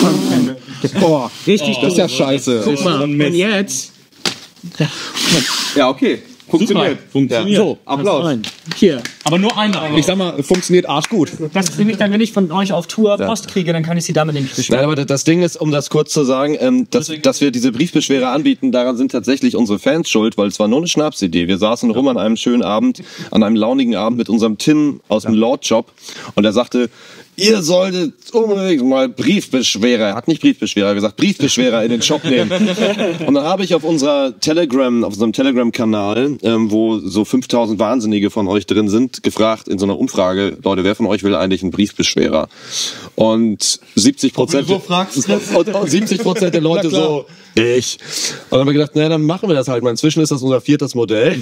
Boah, Richtig das ist ja scheiße. Guck mal, und jetzt. Ja, okay. Funktioniert. Funktioniert. So, Applaus. Rein. Hier. Aber nur einer. Ich sag mal, funktioniert arschgut. Das ist nämlich dann, wenn ich von euch auf Tour Post kriege, dann kann ich sie damit nämlich beschweren. Nein, aber das Ding ist, um das kurz zu sagen, ähm, dass, dass wir diese Briefbeschwerer anbieten, daran sind tatsächlich unsere Fans schuld, weil es war nur eine Schnapsidee. Wir saßen rum an einem schönen Abend, an einem launigen Abend mit unserem Tim aus dem Lord-Shop und er sagte, ihr solltet unbedingt mal Briefbeschwerer, er hat nicht Briefbeschwerer gesagt, Briefbeschwerer in den Shop nehmen. Und dann habe ich auf unserer Telegram, auf unserem Telegram-Kanal, ähm, wo so fünftausend Wahnsinnige von euch drin sind, gefragt in so einer Umfrage, Leute, wer von euch will eigentlich einen Briefbeschwerer? Und siebzig Prozent so fragst, und, und siebzig Prozent der Leute so, ich. Und dann haben wir gedacht, naja, dann machen wir das halt mal. Inzwischen ist das unser viertes Modell.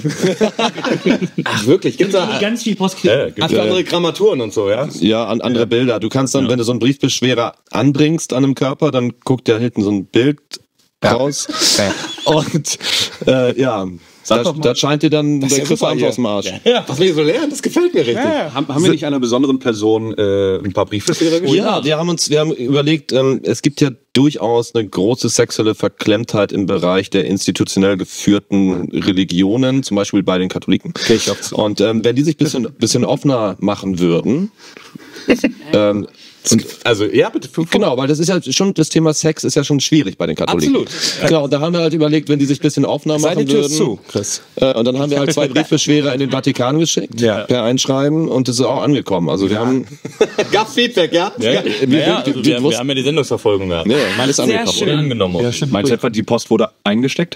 Ach, wirklich? Gibt's da Ganz viel Post kriegen. hast du andere Grammaturen und so, ja? Ja, an andere Bilder. Du kannst dann, wenn du so einen Briefbeschwerer anbringst an einem Körper, dann guckt da hinten so ein Bild raus. Und äh, ja, das, das scheint dir dann der ja Griff super einfach hier. aus dem Arsch. Was wir hier so lernen, das gefällt mir richtig. Haben, haben wir nicht einer besonderen Person äh, ein paar Briefbeschwerer gegeben? Ja, wir haben uns, wir haben überlegt, ähm, es gibt ja durchaus eine große sexuelle Verklemmtheit im Bereich der institutionell geführten Religionen, zum Beispiel bei den Katholiken. Und ähm, wenn die sich ein bisschen, bisschen offener machen würden, ähm, und, Also, ja, bitte. genau, weil das ist ja schon, das Thema Sex ist ja schon schwierig bei den Katholiken. Absolut. Genau, und da haben wir halt überlegt, wenn die sich ein bisschen offener Sei machen die Tür würden. zu, Chris. Äh, und dann haben wir halt zwei Briefbeschwerer in den Vatikan geschickt, Ja. per Einschreiben, und das ist auch angekommen. Also wir haben, Gab's Feedback, ja? Ja, ja, wir- ja, also wir wir, wir wussten- haben ja die Sendungsverfolgung gehabt. nee, alles angekommen. Wurde angenommen. Ja, Meinst du etwa, die Post wurde eingesteckt?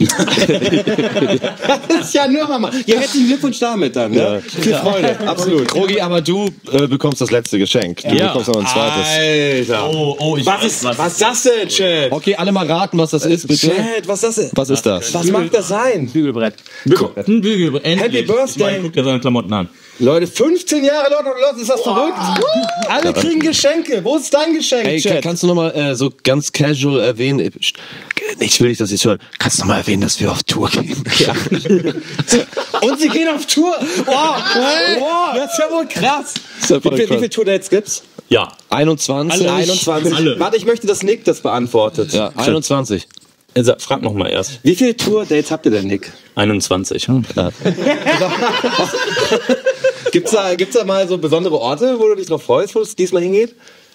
Das ist ja nur Mama. Ja, herzlichen Glückwunsch damit dann. Ja. Viel Freude, absolut. Krogi, aber du äh, bekommst das letzte Geschenk. Du Ja. bekommst noch ein zweites. Alter. Oh, oh, ich Was ist, was ist das denn, Chat? Okay, alle mal raten, was das ist, bitte. Chat, was ist das denn? Was ist das? Was mag das sein? Bügelbrett. Ein Bügel, endlich. Happy Birthday. Ich guck dir seine Klamotten an. Leute, fünfzehn Jahre Lord of the Lost, ist das verrückt? Alle kriegen Geschenke. Wo ist dein Geschenk, Ey, Chat? kann, kannst du noch mal äh, so ganz casual erwähnen? äh, st- Ich will nicht, dass ich höre. Kannst du noch mal erwähnen, dass wir auf Tour gehen? Ja. Und sie gehen auf Tour. Wow, wow, das ist ja wohl krass. Ist ja Wie voll viele krass. viel Tourdates gibt's? Ja. einundzwanzig. einundzwanzig. Alle. Warte, ich möchte, dass Nick das beantwortet. Ja, einundzwanzig. Also, frag noch mal erst. Wie viele Tour-Dates habt ihr denn, Nick? einundzwanzig. Gibt's da, gibt's da mal so besondere Orte, wo du dich drauf freust, wo es diesmal hingeht?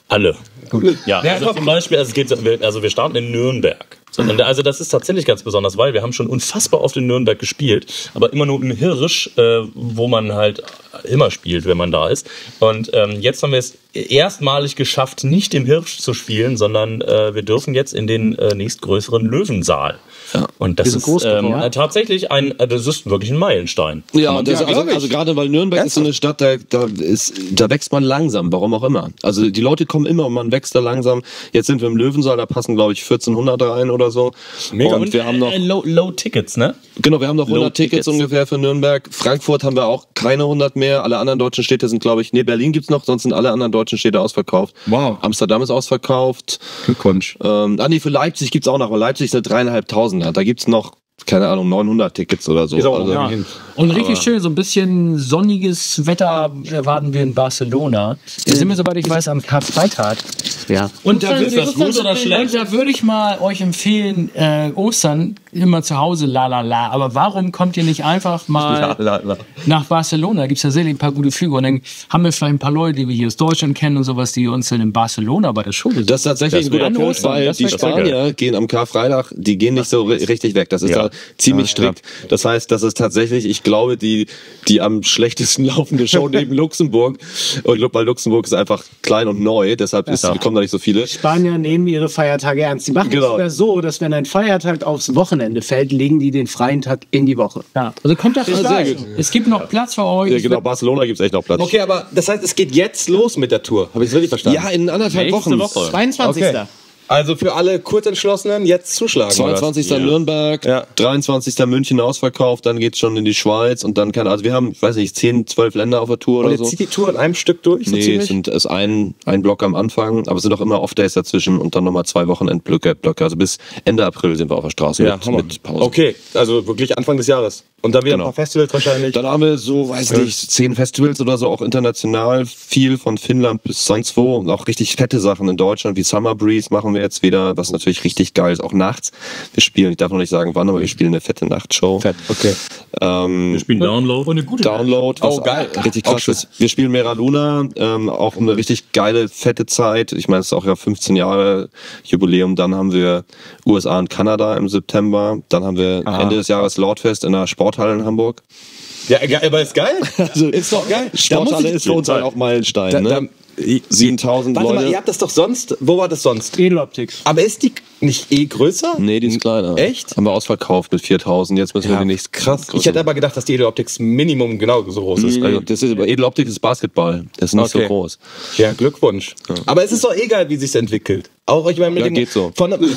Alle. Ja, also zum Beispiel, also, es geht, also wir starten in Nürnberg. Also das ist tatsächlich ganz besonders, weil wir haben schon unfassbar oft in Nürnberg gespielt, aber immer nur im Hirsch, äh, wo man halt immer spielt, wenn man da ist. Und ähm, jetzt haben wir es erstmalig geschafft, nicht im Hirsch zu spielen, sondern äh, wir dürfen jetzt in den äh, nächstgrößeren Löwensaal. Ja. Und das ist ähm, ja. tatsächlich ein, das ist wirklich ein Meilenstein. Ja, das, ja also, also gerade weil Nürnberg Ernsthaft? ist so eine Stadt, da, da, ist, da wächst man langsam, warum auch immer. Also die Leute kommen immer und man wächst da langsam. Jetzt sind wir im Löwensaal, da passen glaube ich vierzehnhundert rein oder so. Mega. Und, und wir haben noch äh, low, low Tickets, ne? Genau, wir haben noch hundert Tickets, Tickets ungefähr für Nürnberg. Frankfurt haben wir auch keine hundert mehr. Alle anderen deutschen Städte sind glaube ich, nee, Berlin gibt's noch, sonst sind alle anderen deutschen Städte ausverkauft. Wow. Amsterdam ist ausverkauft. Glückwunsch. Ähm, ah nee, für Leipzig gibt's auch noch, aber Leipzig sind dreieinhalbtausender. Da gibt's noch keine Ahnung, neunhundert Tickets oder so. Also, ja. Und richtig schön, so ein bisschen sonniges Wetter erwarten wir in Barcelona. Da sind wir, soweit ich weiß, am Karfreitag. Ja. Und da, ist das gut oder schlecht? Und da würde ich mal euch empfehlen, äh, Ostern immer zu Hause, la la la. Aber warum kommt ihr nicht einfach mal la, la, la. nach Barcelona? Da gibt es ja sicherlich ein paar gute Flüge. Und dann haben wir vielleicht ein paar Leute, die wir hier aus Deutschland kennen und sowas, die uns dann in Barcelona bei der Show besuchen. Das ist tatsächlich ein guter Punkt, weil die Spanier gehen am Karfreitag, die gehen nicht so richtig weg. Das ist ja. da ziemlich ja, strikt. Das heißt, das ist tatsächlich, ich glaube, die, die am schlechtesten laufende Show neben Luxemburg. Und weil Luxemburg ist einfach klein und neu, deshalb ist, ja. kommen da nicht so viele. Spanier nehmen ihre Feiertage ernst. Die machen es genau. sogar so, dass wenn ein Feiertag aufs Wochenende fällt, legen die den freien Tag in die Woche. Ja. Also kommt das sehr gut. Es gibt noch Platz für euch. Ja, genau, Barcelona gibt es echt noch Platz. Okay, aber das heißt, es geht jetzt los mit der Tour. Habe ich es richtig verstanden? Ja, in anderthalb Wochen. Woche. zweiundzwanzigsten Okay. Also für alle Kurzentschlossenen jetzt zuschlagen. zweiundzwanzigsten Ja. Nürnberg, ja. dreiundzwanzigsten München ausverkauft, dann geht's schon in die Schweiz und dann kann, also wir haben, ich weiß nicht, zehn, zwölf Länder auf der Tour und oder jetzt so. zieht die Tour in einem Stück durch? So nee, ziemlich? es sind, ist ein, ein Block am Anfang, aber es sind auch immer Off-Days dazwischen und dann nochmal zwei Wochenendblöcke. Also bis Ende April sind wir auf der Straße ja, mit, mit Pause. Okay, also wirklich Anfang des Jahres. Und dann wieder genau. ein paar Festivals wahrscheinlich. Dann haben wir so, weiß nicht, zehn Festivals oder so, auch international, viel von Finnland bis sonst wo. Und auch richtig fette Sachen in Deutschland, wie Summer Breeze machen wir jetzt wieder, was natürlich richtig geil ist, auch nachts. Wir spielen, ich darf noch nicht sagen wann, aber wir spielen eine fette Nachtshow. Fett, okay. Ähm, wir spielen Download. Und eine gute Download, was oh, geil. richtig krass ist. Wir spielen Mera Luna, ähm, auch um eine richtig geile, fette Zeit. Ich meine, es ist auch ja fünfzehn Jahre Jubiläum. Dann haben wir U S A und Kanada im September. Dann haben wir Aha. Ende des Jahres Lordfest in der Sporthalle in Hamburg. Ja, aber ist geil. Also, ist doch geil. Sporthalle ist für uns halt auch Meilenstein. Da, ne? da, siebentausend Warte Leute. mal, ihr habt das doch sonst, wo war das sonst? Edeloptics. Aber ist die nicht eh größer? Nee, die ist kleiner. Echt? Haben wir ausverkauft mit viertausend, jetzt müssen ja, wir die nächste. Krass. Ich hätte aber gedacht, dass die Edeloptics Minimum genau so groß ist. Also, das ist aber Edeloptik ist Basketball. Das ist nicht okay. so groß. Ja, Glückwunsch. Ja. Aber es ist doch egal, wie sich's entwickelt. Auch ich meine mit ja, dem geht so. Von, ey,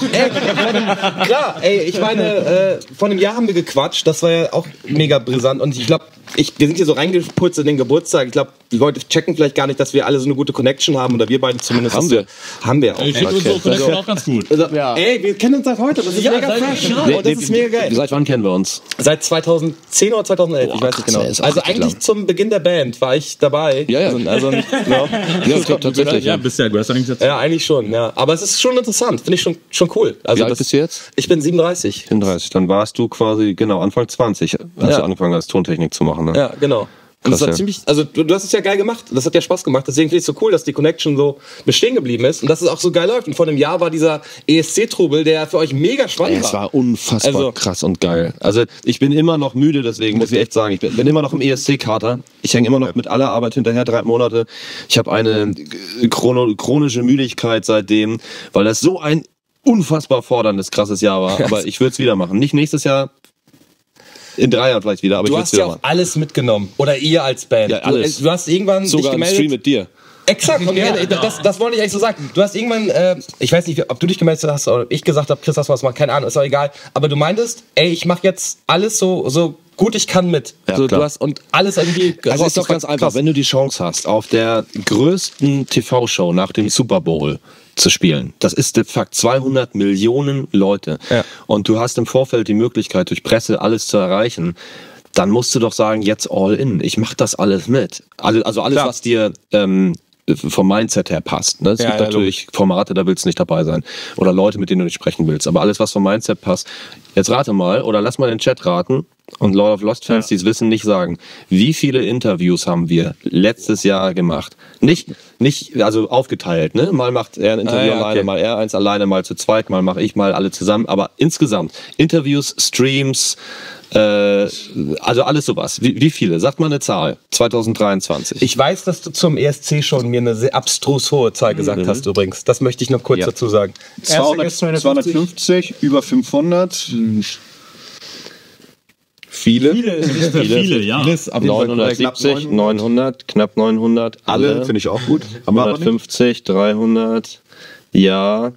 klar, ey, ich meine, äh, von einem Jahr haben wir gequatscht, das war ja auch mega brisant und ich glaube, ich, wir sind hier so reingeputzt in den Geburtstag. Ich glaube, die Leute checken vielleicht gar nicht, dass wir alle so eine gute Connection haben oder wir beide zumindest. Haben wir. Haben wir auch. Ich finde unsere Connection auch ganz gut. Also, ja. Ey, wir kennen uns seit heute. Das ist ja, mega fresh. Nee, und das ist mega geil. Seit wann kennen wir uns? Seit zweitausendzehn oder zweitausendelf, Boah, ich weiß nicht genau. krass, Also eigentlich lang. Zum Beginn der Band war ich dabei. Ja, ja. Also, also, no. ja tatsächlich. Ja, bist ja, du hast eigentlich jetzt. Ja, eigentlich schon, ja. Aber es ist schon interessant. Finde ich schon, schon cool. Also Wie alt bist du jetzt? Ich bin siebenunddreißig. siebenunddreißig. Dann warst du quasi, genau, Anfang zwanzig, als ja. du angefangen hast, Tontechnik zu machen. Ne? Ja, genau. Und das Krass, hat ja. ziemlich, also du, du hast es ja geil gemacht, das hat ja Spaß gemacht, deswegen finde ich es so cool, dass die Connection so bestehen geblieben ist und dass es auch so geil läuft. Und vor einem Jahr war dieser E S C-Trubel, der für euch mega spannend Ey, war. Es war unfassbar also, krass und geil. Also ich bin immer noch müde, deswegen muss ich echt sagen, ich bin, bin immer noch im E S C-Kater. Ich hänge immer noch mit aller Arbeit hinterher, drei Monate. Ich habe eine chrono, chronische Müdigkeit seitdem, weil das so ein unfassbar forderndes, krasses Jahr war. Aber ich würde es wieder machen. Nicht nächstes Jahr, in drei Jahren vielleicht wieder, aber du ich hast ja auch machen. alles mitgenommen. Oder ihr als Band. Ja, alles. Du, du hast irgendwann sogar dich gemeldet. im Stream mit dir. Exakt, und ja, das, das wollte ich eigentlich so sagen. Du hast irgendwann, äh, ich weiß nicht, ob du dich gemeldet hast oder ich gesagt habe, Chris, lass was machen, keine Ahnung, ist auch egal. Aber du meintest, ey, ich mache jetzt alles so, so gut ich kann mit. Ja, so, klar. du hast und alles irgendwie. Also ist doch ganz einfach, krass. Wenn du die Chance hast, auf der größten T V-Show nach dem Super Bowl zu spielen. Das ist de facto zweihundert Millionen Leute. Ja. Und du hast im Vorfeld die Möglichkeit, durch Presse alles zu erreichen. Dann musst du doch sagen, jetzt all in. Ich mach das alles mit. Also alles, Klar. was dir ähm, vom Mindset her passt. Ne? Es ja, gibt ja, natürlich logisch. Formate, da willst du nicht dabei sein. Oder Leute, mit denen du nicht sprechen willst. Aber alles, was vom Mindset passt. Jetzt rate mal, oder lass mal den Chat raten. und Lord of Lost Fans, die es wissen, nicht sagen. Wie viele Interviews haben wir letztes Jahr gemacht? Nicht, nicht also aufgeteilt, ne? Mal macht er ein Interview Ah, ja, alleine, okay. mal er eins alleine, mal zu zweit, mal mache ich, mal alle zusammen. Aber insgesamt Interviews, Streams, äh, also alles sowas. Wie, wie viele? Sagt mal eine Zahl. zwanzig dreiundzwanzig. Ich weiß, dass du zum E S C schon mir eine sehr abstrus hohe Zahl gesagt hast übrigens. Das möchte ich noch kurz Ja. dazu sagen. zweihundert, zweihundertfünfzig, über fünfhundert. Viele? Viele, viele, ja. neunhundertsiebzig, neunhundert, knapp neunhundert, alle. Finde ich auch gut. hundertfünfzig, dreihundert, ja,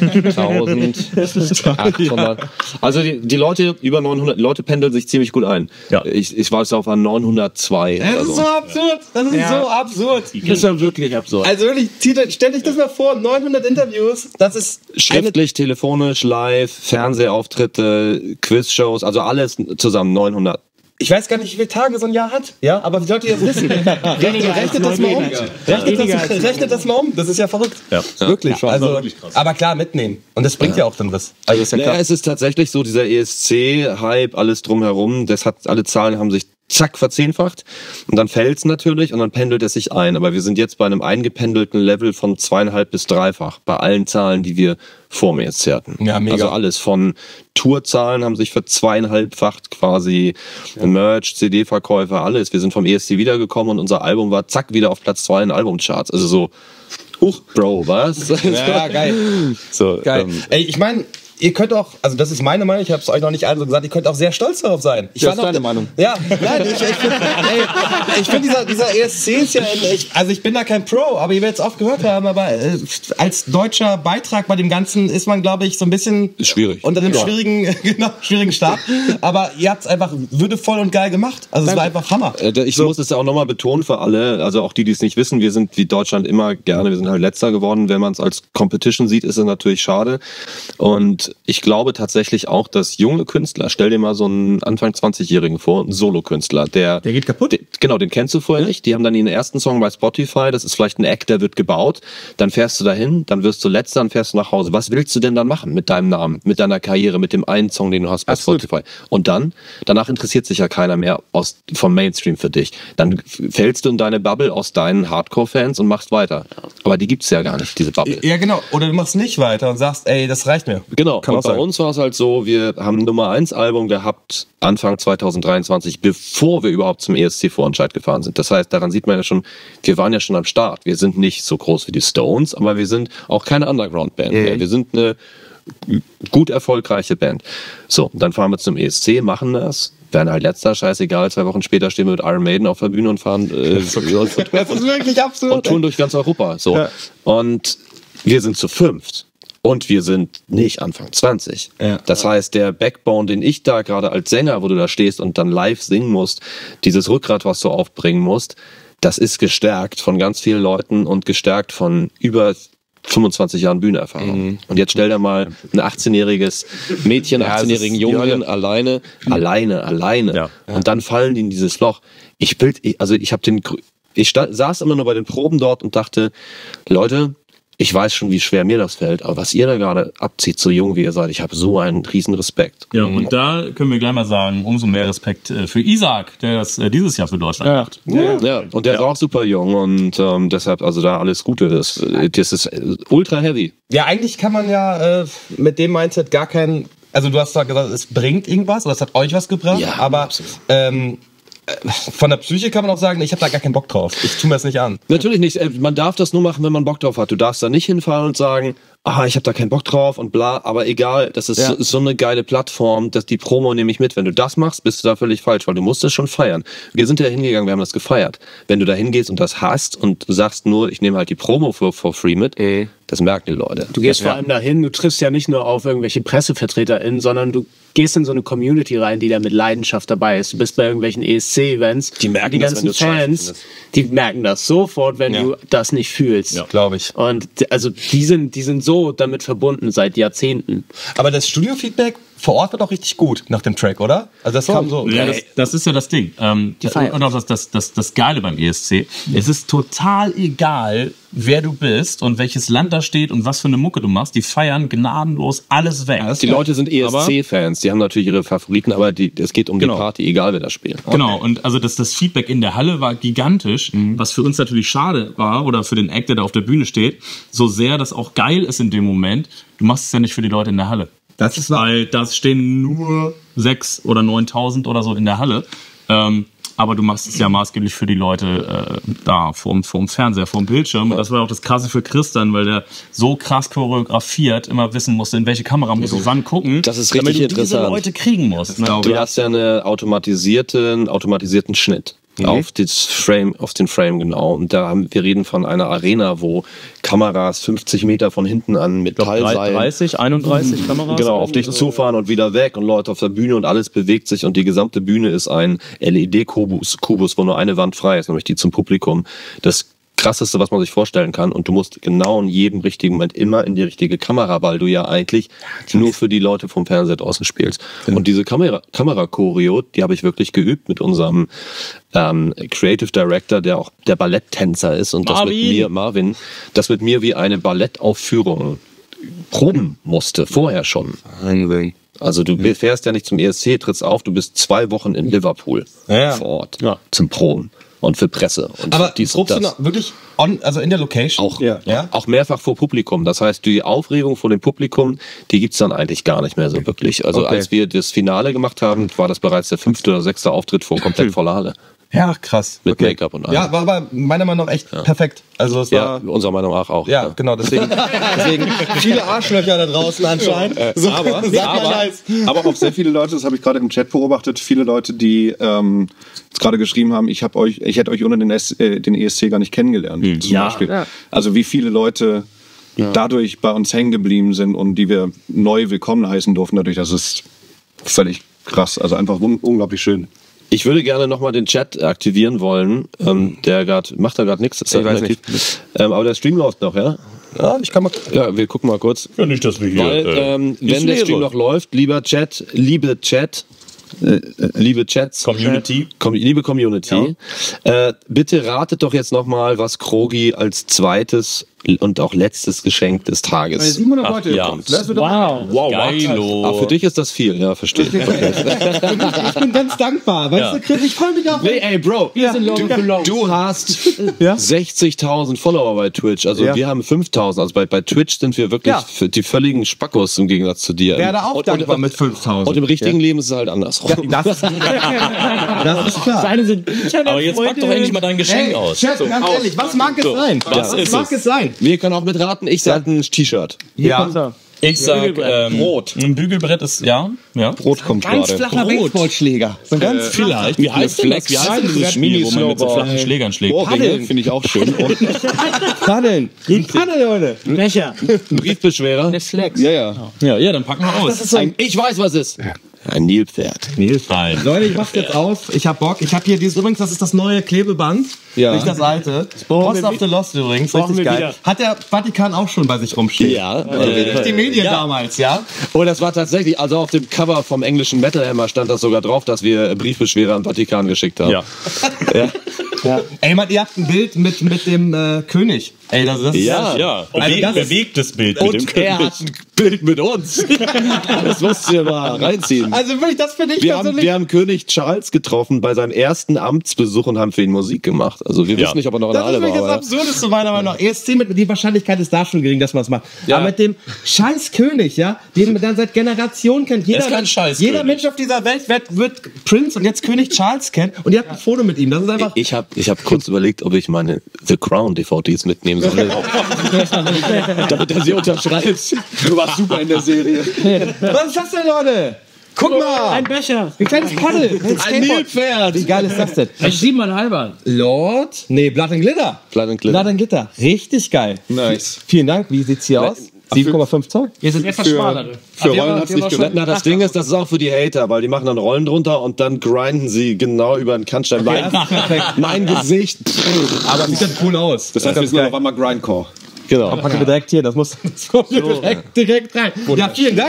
tausend, achthundert. Also die, die Leute, über neunhundert, Leute pendeln sich ziemlich gut ein. Ja. Ich, ich war jetzt auf an neunhundertzwei. Das oder ist so. so absurd. Das ist Ja. so absurd. Das ist ja wirklich absurd. Also wirklich, zieht- stellt euch das mal vor, neunhundert Interviews, das ist Schriftlich, telefonisch, live, Fernsehauftritte, Quizshows, also alles zusammen neunhundert. Ich weiß gar nicht, wie viele Tage so ein Jahr hat. Ja, aber wie sollt ihr das wissen? rechnet, rechnet das mal um. Rechnet das, rechnet das mal um. Das ist ja verrückt. Ja. Wirklich. Ja, also, wirklich krass. aber klar, mitnehmen. Und das bringt ja, auch dann was. Also ist ja Naja, klar. es ist tatsächlich so, dieser E S C-Hype, alles drumherum, das hat, alle Zahlen haben sich zack verzehnfacht und dann fällt es natürlich und dann pendelt es sich ein. Aber wir sind jetzt bei einem eingependelten Level von zweieinhalb bis dreifach bei allen Zahlen, die wir vor mir jetzt hatten. Ja, mega. Also alles von Tourzahlen haben sich verzweieinhalbfacht quasi, Merch, C D-Verkäufer, alles. Wir sind vom E S C wiedergekommen und unser Album war zack wieder auf Platz zwei in Albumcharts. Also so, huch, Bro, was? Ja, geil. So, Geil. ähm, Ey, ich meine, ihr könnt auch, also das ist meine Meinung, ich habe es euch noch nicht allen so gesagt, ihr könnt auch sehr stolz darauf sein. Ich Das war ist noch- deine Meinung. Ja, nein, ich, ich finde, ich find, dieser, dieser E S C ist ja, ein- ich, also ich bin da kein Pro, aber ihr werdet es oft gehört haben, aber äh, als deutscher Beitrag bei dem Ganzen ist man, glaube ich, so ein bisschen Ist schwierig. unter einem schwierigen, genau, schwierigen Start. Aber ihr habt es einfach würdevoll und geil gemacht. Also es war einfach Hammer. Äh, Ich muss es auch nochmal betonen für alle, also auch die, die es nicht wissen, wir sind wie Deutschland immer gerne, wir sind halt letzter geworden. Wenn man es als Competition sieht, ist es natürlich schade. Und ich glaube tatsächlich auch, dass junge Künstler, stell dir mal so einen Anfang zwanzigjährigen vor, einen Solokünstler, der... Der geht kaputt. Den, genau, den kennst du vorher nicht. Die haben dann ihren ersten Song bei Spotify, das ist vielleicht ein Act, der wird gebaut. Dann fährst du dahin, dann wirst du letzter, dann fährst du nach Hause. Was willst du denn dann machen mit deinem Namen, mit deiner Karriere, mit dem einen Song, den du hast bei Absolut. Spotify? Und dann, danach interessiert sich ja keiner mehr aus, vom Mainstream für dich. Dann fällst du in deine Bubble aus deinen Hardcore-Fans und machst weiter. Aber die gibt's ja gar nicht, diese Bubble. Ja, genau. Oder du machst nicht weiter und sagst, ey, das reicht mir. Genau, Kann und auch bei sein. uns war es halt so, wir haben ein Nummer eins Album gehabt, Anfang zwanzig dreiundzwanzig, bevor wir überhaupt zum E S C-Vorentscheid gefahren sind. Das heißt, daran sieht man ja schon, wir waren ja schon am Start. Wir sind nicht so groß wie die Stones, aber wir sind auch keine Underground-Band mehr. Wir sind eine gut erfolgreiche Band. So, dann fahren wir zum E S C, machen das, werden halt letzter, scheißegal, zwei Wochen später stehen wir mit Iron Maiden auf der Bühne und fahren äh, Das ist wirklich absurd. und touren durch ganz Europa. So. Ja. Und wir sind zu fünft. Und wir sind nicht Anfang zwanzig. Ja. Das heißt, der Backbone, den ich da gerade als Sänger, wo du da stehst und dann live singen musst, dieses Rückgrat, was du aufbringen musst, das ist gestärkt von ganz vielen Leuten und gestärkt von über fünfundzwanzig Jahren Bühnenerfahrung. Mhm. Und jetzt stell dir mal ein achtzehnjähriges Mädchen, Ja, es achtzehnjährigen ist die Jungen Hölle. alleine, alleine, alleine. Ja. Und dann fallen die in dieses Loch. Ich bild, ich- also ich habe den, grö- ich sta- saß immer nur bei den Proben dort und dachte, Leute, ich weiß schon, wie schwer mir das fällt, aber was ihr da gerade abzieht, so jung wie ihr seid, ich habe so einen riesen Respekt. Ja, und da können wir gleich mal sagen, umso mehr Respekt äh, für Isaac, der das äh, dieses Jahr für Deutschland macht. Ja, und der ist auch super jung und ähm, deshalb, also da alles Gute. Das, das ist ultra heavy. Ja, eigentlich kann man ja äh, mit dem Mindset gar keinen. Also du hast da gesagt, es bringt irgendwas oder es hat euch was gebracht, Ja, aber absolut. ähm, äh, von der Psyche kann man auch sagen, ich habe da gar keinen Bock drauf. Ich tue mir das nicht an. Natürlich nicht. Äh, Man darf das nur machen, wenn man Bock drauf hat. Du darfst da nicht hinfahren und sagen, ah, ich habe da keinen Bock drauf und bla, aber egal, das ist Ja. so, so eine geile Plattform, dass die Promo nehme ich mit. Wenn du das machst, bist du da völlig falsch, weil du musst es schon feiern. Wir sind ja hingegangen, wir haben das gefeiert. Wenn du da hingehst und das hast und du sagst nur, ich nehme halt die Promo for, for free mit, das merken die Leute. Du gehst vor allem dahin, du triffst ja nicht nur auf irgendwelche PressevertreterInnen, sondern du gehst in so eine Community rein, die da mit Leidenschaft dabei ist. Du bist bei irgendwelchen E S C-Events. Die merken die das, ganzen wenn du's scheiße Fans, findest. die merken das sofort, wenn Ja. du das nicht fühlst. Ja. Glaube ich. Und d- also die sind, die sind so damit verbunden seit Jahrzehnten. Aber das Studio-Feedback vor Ort wird auch richtig gut nach dem Track, oder? Also das kam so. Ja, das, das ist ja das Ding. Ähm, und auch das, das, das, das Geile beim E S C. Es ist total egal, wer du bist und welches Land da steht und was für eine Mucke du machst. Die feiern gnadenlos alles weg. Die Leute sind E S C-Fans, die haben natürlich ihre Favoriten, aber die, es geht um Genau. die Party, egal wer das spielt. Genau, und also das, das Feedback in der Halle war gigantisch, was für uns natürlich schade war, oder für den Act, der da auf der Bühne steht, so sehr das auch geil ist in dem Moment, du machst es ja nicht für die Leute in der Halle. Das ist wahr. Weil da stehen nur sechs oder neuntausend oder so in der Halle. Ähm, aber du machst es ja maßgeblich für die Leute äh, da vorm, vorm Fernseher, vorm Bildschirm. Und das war auch das Krasse für Christian, weil der so krass choreografiert immer wissen musste, in welche Kamera muss ich wann gucken. Das ist damit richtig du diese interessant. Leute kriegen musst. Ne? Du hast ja einen automatisierten, automatisierten Schnitt. Auf, das Frame, auf den Frame, genau. Und da haben, wir reden von einer Arena, wo Kameras fünfzig Meter von hinten an Metallseilen dreißig, einunddreißig Kameras. genau, auf dich zufahren und wieder weg und Leute auf der Bühne und alles bewegt sich und die gesamte Bühne ist ein L E D-Kubus, Kubus, wo nur eine Wand frei ist, nämlich die zum Publikum. Das Krasseste, was man sich vorstellen kann, und du musst genau in jedem richtigen Moment immer in die richtige Kamera, weil du ja eigentlich nur für die Leute vom Fernseher draußen spielst. Und diese Kamera, Kamera-Choreo, die habe ich wirklich geübt mit unserem ähm, Creative Director, der auch der Balletttänzer ist und das mit mir, Marvin, das mit mir wie eine Ballettaufführung proben musste, vorher schon. Also du fährst ja nicht zum E S C, trittst auf, du bist zwei Wochen in Liverpool Ja. vor Ort zum Proben. Und für Presse. Und Aber dies und probst du das. noch wirklich on, also in der Location? Auch, ja. Ja? auch mehrfach vor Publikum. Das heißt, die Aufregung vor dem Publikum, die gibt's dann eigentlich gar nicht mehr so wirklich. Also Okay. als wir das Finale gemacht haben, war das bereits der fünfte oder sechste Auftritt vor komplett voller Halle. Ja, krass. Mit Make-up und allem. Ja, war aber meiner Meinung nach echt perfekt. Also es Ja, war... unserer Meinung nach auch. Ja, genau, deswegen, deswegen viele Arschlöcher da draußen anscheinend. So, aber, sag mal aber, Scheiß. aber auch sehr viele Leute, das habe ich gerade im Chat beobachtet, viele Leute, die ähm, jetzt gerade geschrieben haben, ich habe euch, ich hätte euch ohne den, S, äh, den E S C gar nicht kennengelernt. Zum Ja. Beispiel. Ja. Also wie viele Leute dadurch bei uns hängen geblieben sind und die wir neu willkommen heißen durften, dadurch, das ist völlig krass. Also einfach un unglaublich schön. Ich würde gerne nochmal den Chat aktivieren wollen. Ähm, der grad, macht da gerade nichts. Ist Ich weiß inaktiv. Ähm, aber der Stream läuft noch, ja? Ja, ich kann mal... Ja, wir gucken mal kurz. Ja, nicht, dass wir hier. Weil, äh, ähm, ist wenn der Stream Lehre. noch läuft, lieber Chat, liebe Chat, äh, äh, liebe Chats, Community. Com liebe Community, äh, bitte ratet doch jetzt nochmal, was Krogi als zweites und auch letztes Geschenk des Tages. siebenhundert Leute ja. kommt. Das wird doch- Wow. Wow, Geilo. Ach, für dich ist das viel, ja, verstehe. Okay. Ich bin ganz dankbar. Weißt Ja. du, Chris, ich freue mich auf... Nee, ey, Bro, du, du hast sechzigtausend Follower bei Twitch, also Ja. wir haben fünftausend, also bei, bei Twitch sind wir wirklich Ja. für die völligen Spackos im Gegensatz zu dir. Werde auch und, dankbar und, mit fünftausend. Und im richtigen Leben ist es halt andersrum. Das, das ist klar. Seine sind Aber jetzt pack doch endlich mal dein Geschenk aus. Chef, ganz ehrlich, was mag es sein? Was ist mag es? es sein? Wir können auch mitraten, ich sag ein T-Shirt. Ja. Ich sag, ähm, Brot. ein Bügelbrett ist, ja, ja. Brot kommt Ganz gerade. flacher Baseballschläger. So ein ganz Vielleicht. Wie heißt denn das? Wie heißt denn dieses Spiel, wo man mit so flachen Schlägern schlägt? Ohrringe finde ich auch schön. Und, Paddeln. Paddeln, Leute. Becher. Briefbeschwerer. Flex. ja, ja. Ja, ja, dann packen wir aus. Ein, ich weiß, was es ist. Ein Nilpferd. Nein. Leute, ich mach's jetzt auf. Ich hab Bock. Ich hab hier dieses, übrigens, das ist das neue Klebeband. Ja. Nicht das alte. brauchen Post wir of the Lost übrigens. brauchen Richtig wir geil. wieder. Hat der Vatikan auch schon bei sich rumstehen. Ja. Nicht die Medien damals, ja? Und das war tatsächlich, also auf dem Cover vom englischen Metal Hammer stand das sogar drauf, dass wir Briefbeschwerer an den Vatikan geschickt haben. Ja. Ja. Ey, man, ihr habt ein Bild mit, mit dem äh, König. Ey, das ist... Ja. Ja, Also Bewe das- bewegtes Bild mit dem Und er hat ein Bild mit uns. Das musst du dir mal reinziehen. Also wirklich, das finde ich Wir haben, persönlich... wir haben König Charles getroffen bei seinem ersten Amtsbesuch und haben für ihn Musik gemacht. Also wir Ja. wissen nicht, ob er noch in der Das ist Halle wirklich war. das aber- Absurdeste meiner Meinung nach. E S C, mit, die Wahrscheinlichkeit ist da schon gering, dass man es macht. Ja. Aber mit dem scheiß König, ja, den man dann seit Generationen kennt. Jeder, ist kein scheiß jeder König. Mensch auf dieser Welt wird, wird Prince und jetzt König Charles kennen. Und ihr habt ein Foto mit ihm. Das ist einfach... Ich habe ich hab kurz überlegt, ob ich meine The Crown D V Ds mitnehmen soll. Damit er sie unterschreibt. Du warst super in der Serie. Was ist das denn, Leute? Guck mal! Ein Becher. Ein kleines Paddel. Ein Skateboard. Nilpferd. Wie geil ist das denn? Siebeneinhalber. Lord? Nee, Blood and Glitter. Blood and Glitter. Blood and Glitter. Richtig geil. Nice. Vielen Dank. Wie sieht's hier aus? sieben Komma fünf Zoll? Wir sind etwas schmaler. Für Rollen hat's nicht gereicht. Na, das Ding ist, das ist auch für die Hater, weil die machen dann Rollen drunter und dann grinden sie genau über den Kannstein. Mein, mein Gesicht. Aber sieht das cool aus. Das heißt, wir sind auf einmal Grindcore. Genau. Packen wir direkt hier, das muss das kommt hier direkt, direkt rein. Ja, vielen Dank.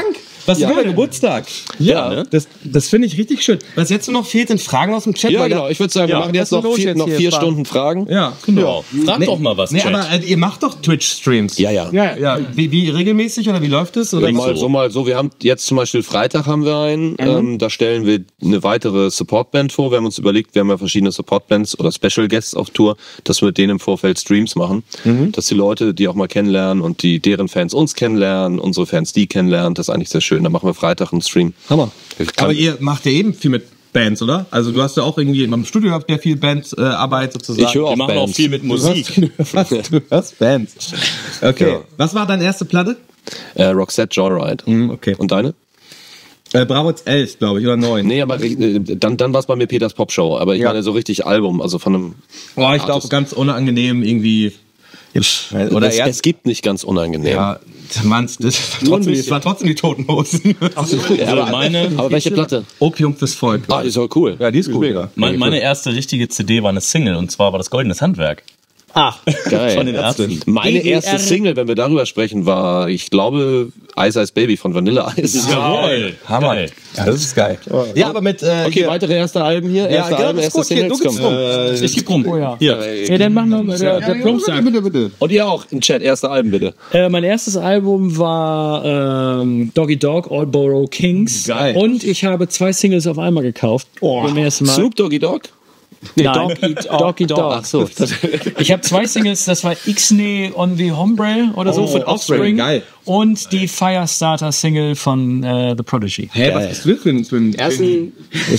Was Ja. ist über Geburtstag? Ja, ne? Das, das finde ich richtig schön. Was jetzt nur noch fehlt, sind Fragen aus dem Chat. Ja, weil genau. Ich würde sagen, wir Ja. machen jetzt Was ist noch los vier, jetzt noch hier, vier Fragen? Stunden Fragen. Ja, Genau. Frag Nee, doch mal was, Nee, Chat. aber äh, ihr macht doch Twitch-Streams. Ja, ja. Ja, Ja, wie, wie regelmäßig oder wie läuft es? Oder Mal so, mal so. Wir haben jetzt zum Beispiel Freitag haben wir einen. Ähm, da stellen wir eine weitere Supportband vor. Wir haben uns überlegt, wir haben ja verschiedene Supportbands oder Special Guests auf Tour, dass wir mit denen im Vorfeld Streams machen. Dass die Leute die auch mal kennenlernen und die deren Fans uns kennenlernen, unsere Fans die kennenlernen. Das ist eigentlich sehr schön. Da machen wir Freitag einen Stream. Hammer. Ich kann- Aber ihr macht ja eben viel mit Bands, oder? Also du hast ja auch irgendwie im Studio habt ja viel Bandarbeit sozusagen. Ich höre Wir auch machen auch Bands. viel mit Musik. Du hörst, du hörst Bands. Okay. Ja. Was war deine erste Platte? Äh, Roxette Joyride. Okay. Und deine? Äh, Bravo elf, glaube ich, oder neun. Nee, aber äh, dann, dann war es bei mir Peters Popshow. Aber ich Ja. meine so richtig Album, also von einem. Boah, ich glaube, Artist. ganz unangenehm irgendwie. Oder es, eher. es gibt nicht ganz unangenehm. Ja, Mann, das war trotzdem, das war trotzdem die Toten Hosen. Also meine, Aber welche Platte? Opium fürs Volk. Ah, die ist auch cool. Ja, die ist gut. Mega. mein, meine erste richtige C D war eine Single und zwar war das Goldenes Handwerk. Ach, Geil. Von den Ärzten. Meine D D R. erste Single, wenn wir darüber sprechen, war, ich glaube, Ice Ice Baby von Vanilla Ice. Jawohl. Hammer. Geil. Ja, das ist geil. Ja, aber mit. Äh, Okay, weitere erste Alben hier. Erste genau, Alben, das ist erste gut. Hier, Singles. du gibst Komm. rum. Ich geb rum. Oh ja. Hier. Ja, dann machen wir mal der, der Plumpsack. Bitte, bitte. Und ihr auch im Chat, erste Alben bitte. Äh, mein erstes Album war ähm, Doggy Dog, All Borough Kings. Geil. Und ich habe zwei Singles auf einmal gekauft. Beim ersten Mal. Snoop Doggy Dogg? Nein, Doggy Dog. Doggy Dog. Ach so. Ich habe zwei Singles, das war Ixnay on the Hombre oder so Oh, von Offspring, Offspring. geil. Und die Firestarter-Single von äh, The Prodigy. Hä, was bist du für ein. Für ein ersten.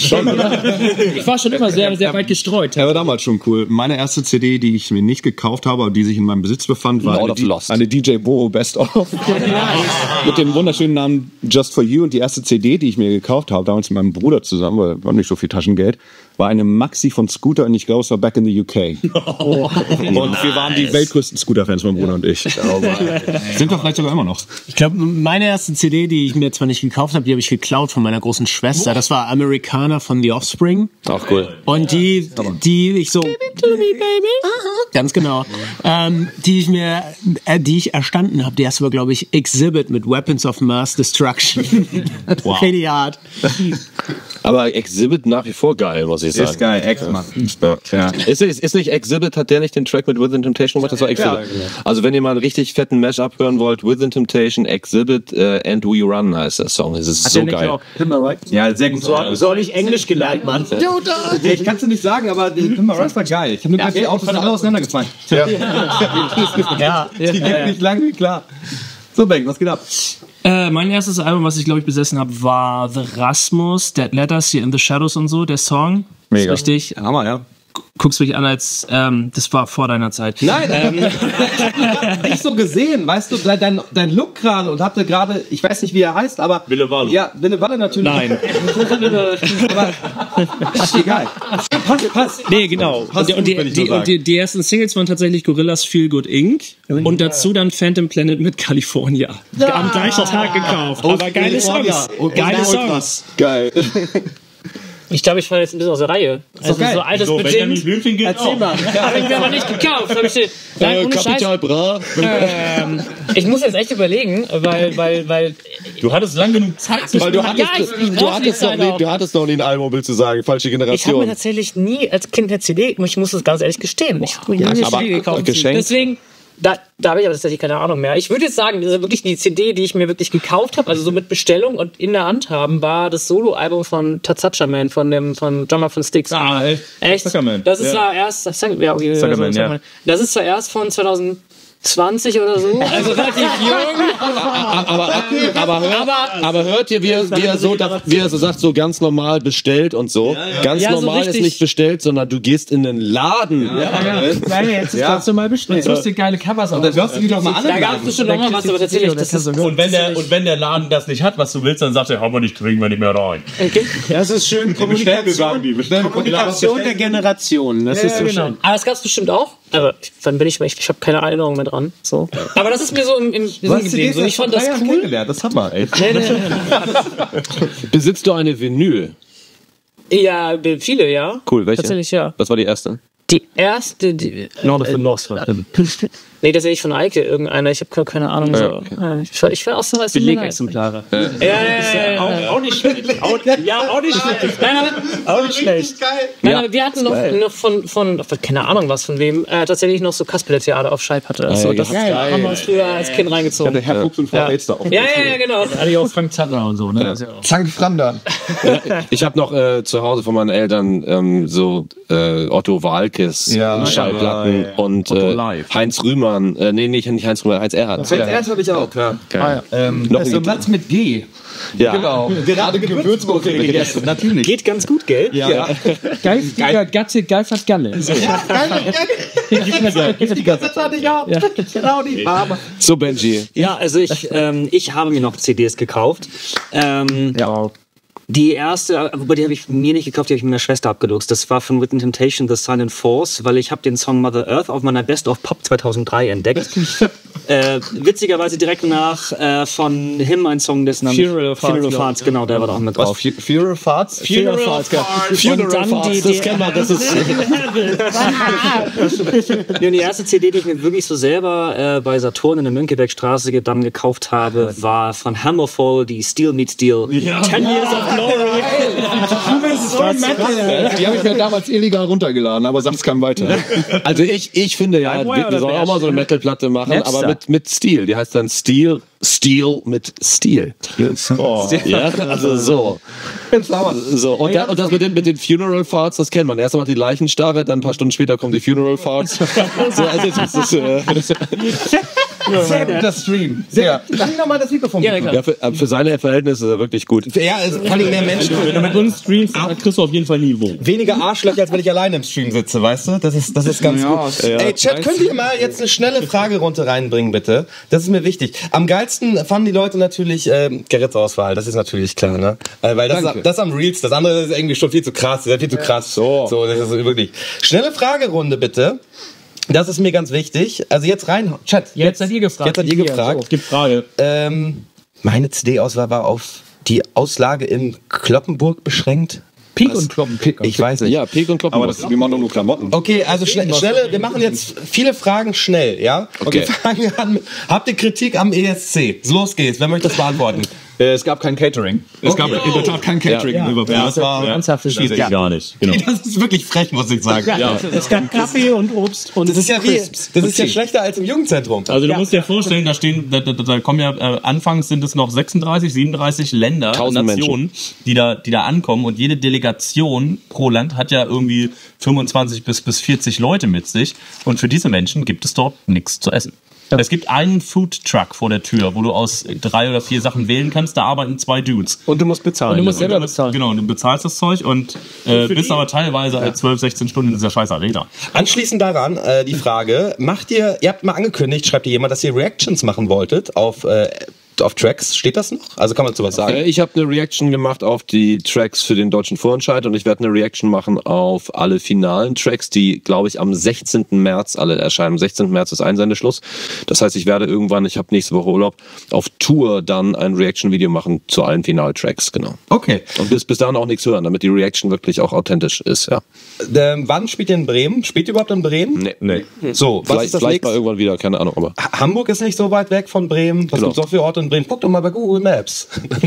Ich war schon immer sehr, sehr weit gestreut. Ja, war damals schon cool. Meine erste C D, die ich mir nicht gekauft habe, aber die sich in meinem Besitz befand, war Lord eine, of D- Lost. eine D J Bo Best of. Mit dem wunderschönen Namen Just for You. Und die erste C D, die ich mir gekauft habe, damals mit meinem Bruder zusammen, weil wir nicht so viel Taschengeld, war eine Maxi von Scooter und ich glaube, es war Back in the U K. Und wir waren die weltgrößten Scooter-Fans, mein Bruder und ich. Sind wir vielleicht sogar immer noch. Ich glaube, meine erste C D, die ich mir zwar nicht gekauft habe, die habe ich geklaut von meiner großen Schwester. Das war Americana von The Offspring. Auch cool. Und die, die ich so. Ganz genau. Ähm, die ich mir, äh, die ich erstanden habe, die erste war, glaube ich, Exhibit mit Weapons of Mass Destruction. Richtig hart. Aber Exhibit nach wie vor geil, muss ich sagen. Ist geil, Ex, Mann. Ja. Ist, ist, ist nicht Exhibit, hat der nicht den Track mit Within Temptation gemacht? Das war Exhibit. Also wenn ihr mal einen richtig fetten Mashup hören wollt, Within Temptation, Exhibit äh, and We Run heißt der Song. Das ist so geil. Ja, sehr gut. So habe ich Englisch gelernt, Mann. Ich kann es nicht sagen, aber die Pimmer Rush war geil. Ich habe nur gerade die Autos alle auseinandergefallen. Ja. Ja, Die geht nicht lang wie klar. So, Beck, was geht ab? Äh, mein erstes Album, was ich glaube ich besessen habe, war The Rasmus, Dead Letters, hier in the Shadows und so, der Song. Mega. Ist richtig. Hammer, ja. Guckst mich an, als ähm, das war vor deiner Zeit. Nein, ähm, nicht so gesehen, weißt du, dein, dein Look gerade und habt ihr gerade, ich weiß nicht, wie er heißt, aber. Wille Wallo. Ja, Wille Walle natürlich. Nein. aber, egal. Passt, passt. Nee, genau. Passt Und, die, gut, und, wenn ich die, so und die, die ersten Singles waren tatsächlich Gorillaz Feel Good Incorporated. Und dazu dann Phantom Planet mit California. Am gleichen Tag gekauft. Aber geile Songs. Geile Songs. Geil. Ich glaube, ich falle jetzt ein bisschen aus der Reihe. Also geil. so altes So, Benjamin bedingt. Blümchen geht Erzähl auch. mal. Habe ich mir aber nicht gekauft. Hab ich den, nein, ohne Scheiß. Kapital Bra. Ähm, ich muss jetzt echt überlegen, weil, weil, weil. Du hattest lang genug Zeit. Weil du hattest, Ja, ich- ich du, brauch die hattest noch Zeit nie, auch. du hattest noch nie ein Album, willst du sagen. Falsche Ich habe mir Generation. tatsächlich nie als Kind eine C D, ich muss es ganz ehrlich gestehen. Ich habe mir nie eine aber C D gekauft. geschenkt? Deswegen, da, da habe ich aber tatsächlich keine Ahnung mehr. Ich würde jetzt sagen, das ist wirklich die C D, die ich mir wirklich gekauft habe, also so mit Bestellung und in der Hand haben, war das Soloalbum von Tatsacha Man, von dem von Drummer von Styx. Ah, echt? Echt? Suckerman. Das ist Ja. zwar erst, das sag, ja, okay, Suckerman, also, ja. das ist zwar erst von zwanzig zwanzig oder so, also relativ jung. Aber, aber, hört, aber hört ihr, wie er, wie, er so, wie er so sagt, so ganz normal bestellt und so. Ganz Ja, so normal ist richtig. nicht bestellt, sondern du gehst in den Laden. Jetzt ist ganz normal bestellt. So die geile Covers auch. Dann hörst du die doch mal an. Da gab es bestimmt noch mal was, aber tatsächlich, das ist, Und wenn, der, und wenn der Laden das nicht hat, was du willst, dann sagt er, haben wir nicht, kriegen wir nicht mehr rein. Das ist schön. Kommunikation, Kommunikation der Generationen. Das ist so schön. aber das gab es bestimmt auch. Aber wann bin ich, ich, ich habe keine Erinnerung mehr dran. So. Aber das ist mir so im, im Sinn geblieben. So, ich fand das cool. kennengelernt. Das hat man, ey. Nee, nee. Besitzt du eine Vinyl? Ja, viele, ja. Cool, welche? Tatsächlich, ja. Was war die erste? Die erste, die, Lord of the Lost. nee, das sehe ich von Eike, irgendeiner. Ich habe keine Ahnung. So. Ja, okay. Ich war, ich war auch so was. Belegexemplare. Ja, ja, ja, ja. Auch, auch nicht schlecht. Auch, ja, auch nicht schlecht. Nein, nein, Auch nicht schlecht. nein, nein, wir hatten noch, noch von, von, keine Ahnung was von wem, äh, tatsächlich noch so Kasperle-Theater auf Schallplatte. Also, das ja, haben wir uns früher als Kind reingezogen. Der Herr Fuchs und Frau Ja. Elster auch. Ja, ja, ja, genau. Hatte ich auch Frank Zander und so, ne? Das ist ja auch- Zank Flandern. Ich habe noch äh, zu Hause von meinen Eltern ähm, so äh, Otto Walkes Ja, Schallplatten ja, ja. und Otto äh, Live. Heinz Rühmann. Äh, nee, nicht, nicht Heinz Rühmann, Heinz Erhardt. Fällt erst habe ich auch, ja. Geil. Ähm, Noch so ein Platz mit G. Ja. Genau. Gerade Gewürzgurke gegessen. Natürlich. Geht ganz gut, gell? Ja. Geistiger Gatze, Geifert Galle. Das hatte ich auch. Genau die Farbe. So, Benji. Ja, also ich, ähm, ich habe mir noch C Ds gekauft. Ähm, Ja. Die erste, wobei die habe ich mir nicht gekauft, die habe ich mit meiner Schwester abgeluchst. Das war von Written Temptation, The Silent Force, weil ich habe den Song Mother Earth auf meiner Best of Pop zweitausenddrei entdeckt. äh, witzigerweise direkt nach äh, von Him ein Song, dessen Name Funeral of Hearts, Funeral of Hearts, genau, der war da auch mit Was? drauf. Fu- Funeral Farts? Funeral of Hearts. Und dann die, die, das ist ja, und die erste C D, die ich mir wirklich so selber äh, bei Saturn in der Mönckebergstraße dann gekauft habe, war von Hammerfall, die Steel Meets Steel. Ten Years of Glory. Die habe ich mir damals illegal runtergeladen, aber sag's keinem weiter. Also ich, ich finde ja, Nightwire wir, wir sollen oder auch mal so eine Metalplatte machen, Napster. aber mit, mit Stil. Die heißt dann Steel, Steel mit Stil. Oh. Ja, also so. So, und, da, und das mit den, mit den Funeral Farts, das kennt man. Erst einmal die Leichenstarre, dann ein paar Stunden später kommen die Funeral Farts. So, also das ist, äh, Sehr guter Stream. Sehr. Darf ich nochmal das Mikrofon? Ja, klar. ja, für, für seine Verhältnisse ist er wirklich gut. Ja, also vor allem mehr Menschen. Wenn du mit uns streamst, dann kriegst du auf jeden Fall Niveau. Weniger Arschlöcher, als wenn ich alleine im Stream sitze, weißt du? Das ist, das ist ganz Ja, gut. ja. Ey, Chat, könnt ihr mal jetzt eine schnelle Fragerunde reinbringen, bitte? Das ist mir wichtig. Am geilsten fanden die Leute natürlich ähm, Gerrits Auswahl, das ist natürlich klar, ne? Äh, weil das, ist, das ist am Reels, das andere ist irgendwie schon viel zu krass, das ist viel zu krass. So, so das ist wirklich. Schnelle Fragerunde, bitte. Das ist mir ganz wichtig. Also jetzt rein, Chat. Jetzt seid ihr gefragt. Jetzt seid ihr Hier, gefragt. Es gibt Frage. Ähm, meine C D-Auswahl war auf die Auslage in Kloppenburg beschränkt. Pink und Kloppen. Ich weiß nicht. Ja, Pek und Kloppen. Aber das, wir machen doch nur Klamotten. Okay, also schnell, schnelle, wir machen jetzt viele Fragen schnell, ja? Okay. Wir fangen an mit, habt ihr Kritik am E S C? Los geht's, wer möchte das beantworten? Äh, Es gab kein Catering. Es gab in der Tat kein Catering. Ja. Ja, das war Ernsthaftes Schließe ich gar nicht. Genau. Das ist wirklich frech, muss ich sagen. Ja. Es gab Kaffee und Obst und Das ist ja wie, das ist ja schlechter als im Jugendzentrum. Also du musst dir vorstellen, da stehen, da, da, da kommen ja, äh, anfangs sind es noch sechsunddreißig, siebenunddreißig Länder, Tausend Nationen, die da, die da ankommen und jede Delegation pro Land hat ja irgendwie fünfundzwanzig bis, bis vierzig Leute mit sich und für diese Menschen gibt es dort nichts zu essen. Es gibt einen Food Truck vor der Tür, wo du aus drei oder vier Sachen wählen kannst, da arbeiten zwei Dudes. Und du musst bezahlen. Und du musst selber bezahlen. Genau, du bezahlst das Zeug und äh, bist aber teilweise halt zwölf, sechzehn Stunden in dieser scheiß Arena. Anschließend daran äh, die Frage, macht ihr, ihr habt mal angekündigt, schreibt ihr jemand, dass ihr Reactions machen wolltet auf, äh, auf Tracks, steht das noch? Also kann man dazu was sagen? Äh, ich habe eine Reaction gemacht auf die Tracks für den deutschen Vorentscheid und ich werde eine Reaction machen auf alle finalen Tracks, die, glaube ich, am sechzehnten März alle erscheinen. Am sechzehnten März ist Einsendeschluss. Das heißt, ich werde irgendwann, ich habe nächste Woche Urlaub, auf Tour dann ein Reaction-Video machen zu allen Finaltracks, genau. Okay. Und bis, bis dahin auch nichts hören, damit die Reaction wirklich auch authentisch ist, ja. Ähm, wann spielt ihr in Bremen? Spielt ihr überhaupt in Bremen? Nee, nee. So, was Vielleicht, ist das vielleicht mal nächste? irgendwann wieder, keine Ahnung, aber. Ha- Hamburg ist nicht so weit weg von Bremen. Was Genau. gibt's noch für Orte in Bremen? Guck doch mal bei Google Maps.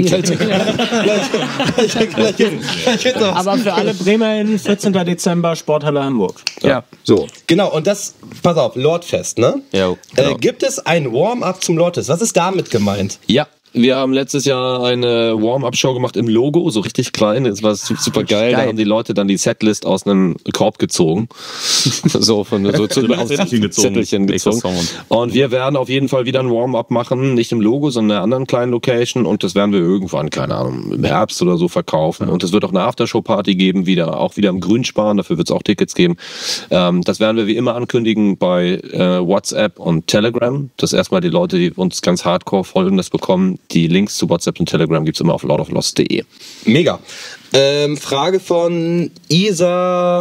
Aber für alle BremerInnen, vierzehnten Dezember, Sporthalle Hamburg. Ja. So. Genau, und das, pass auf, Lordfest, ne? Ja, genau. Äh, gibt es ein Warm-up zum Lordfest? Was ist damit gemeint? Ja. Wir haben letztes Jahr eine Warm-Up-Show gemacht im Logo, so richtig klein. Das war su- super geil. Da haben die Leute dann die Setlist aus einem Korb gezogen. so von so zu, aus Zettelchen gezogen. Zettelchen Nächster gezogen. Sound. Und wir werden auf jeden Fall wieder ein Warm-Up machen. Nicht im Logo, sondern in einer anderen kleinen Location. Und das werden wir irgendwann, keine Ahnung, im Herbst oder so verkaufen. Und es wird auch eine Aftershow-Party geben, wieder, auch wieder im Grünsparen. Dafür wird es auch Tickets geben. Ähm, das werden wir wie immer ankündigen bei äh, WhatsApp und Telegram. Das erstmal die Leute, die uns ganz hardcore folgen, das bekommen. Die Links zu WhatsApp und Telegram gibt es immer auf lord of lost punkt de. Mega. Ähm, Frage von Isa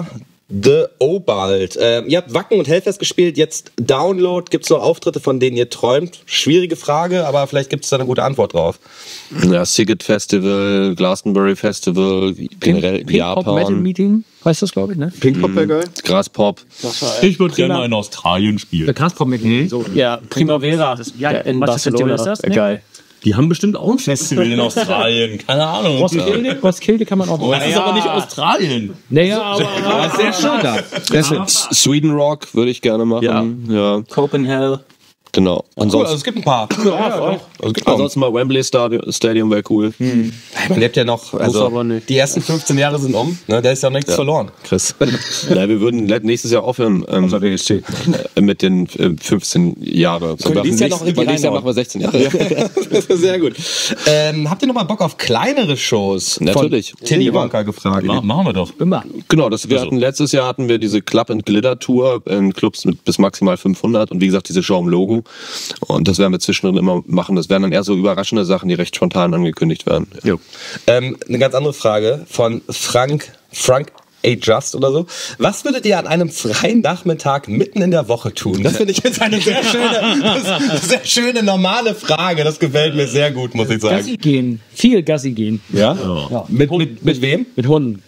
The Obald. Ähm, ihr habt Wacken und Hellfest gespielt, jetzt Download. Gibt es noch Auftritte, von denen ihr träumt? Schwierige Frage, aber vielleicht gibt es da eine gute Antwort drauf. Ja, Siget Festival, Glastonbury Festival, generell Pink Pop Metal Japan. Meeting, heißt das, glaube ich, ne? Pink Pop wäre geil. Graspop. Ich würde gerne mal in Australien spielen. Graspop Meeting. So. Ja, Primavera. Ja, in was für ein Festival Barcelona. ist das? Äh, Geil. Die haben bestimmt auch ein Festival in Australien. Keine Ahnung. Roskilde, Roskilde kann man auch Oh, das ist aber nicht Australien. Naja, aber, aber Das ist sehr schön da. Das ist Sweden Rock würde ich gerne machen. Ja, Copenhagen. genau. Cool, also es gibt ein paar. Ja, ja, also gibt Ansonsten mal Wembley Stadium, Stadium wäre cool. Man lebt ja noch, also aber nicht. die ersten fünfzehn Jahre sind um, ne? Da ist ja nichts verloren. Chris. Ja, wir würden let- nächstes Jahr aufhören ähm, äh, mit den äh, fünfzehn Jahren. Können Nächstes, dies Jahr noch irgendwie nächstes Jahr reinhauen. machen wir sechzehn Jahre. Das ist sehr gut. Ähm, habt ihr noch mal Bock auf kleinere Shows? Natürlich. Von Tilly Wonka gefragt. Ma machen wir doch. immer. Genau, das, wir hatten, letztes Jahr hatten wir diese Club and Glitter Tour in Clubs mit bis maximal fünfhundert und wie gesagt diese Show im Logo. Und das werden wir zwischendrin immer machen. Das wären dann eher so überraschende Sachen, die recht spontan angekündigt werden. Ja. Ähm, eine ganz andere Frage von Frank, Frank A. Just oder so. Was würdet ihr an einem freien Nachmittag mitten in der Woche tun? Das finde ich jetzt eine sehr schöne, sehr schöne, normale Frage. Das gefällt mir sehr gut, muss ich sagen. Gassi gehen. Viel Gassi gehen. Ja? Ja. Mit, mit, mit wem? Mit Hunden.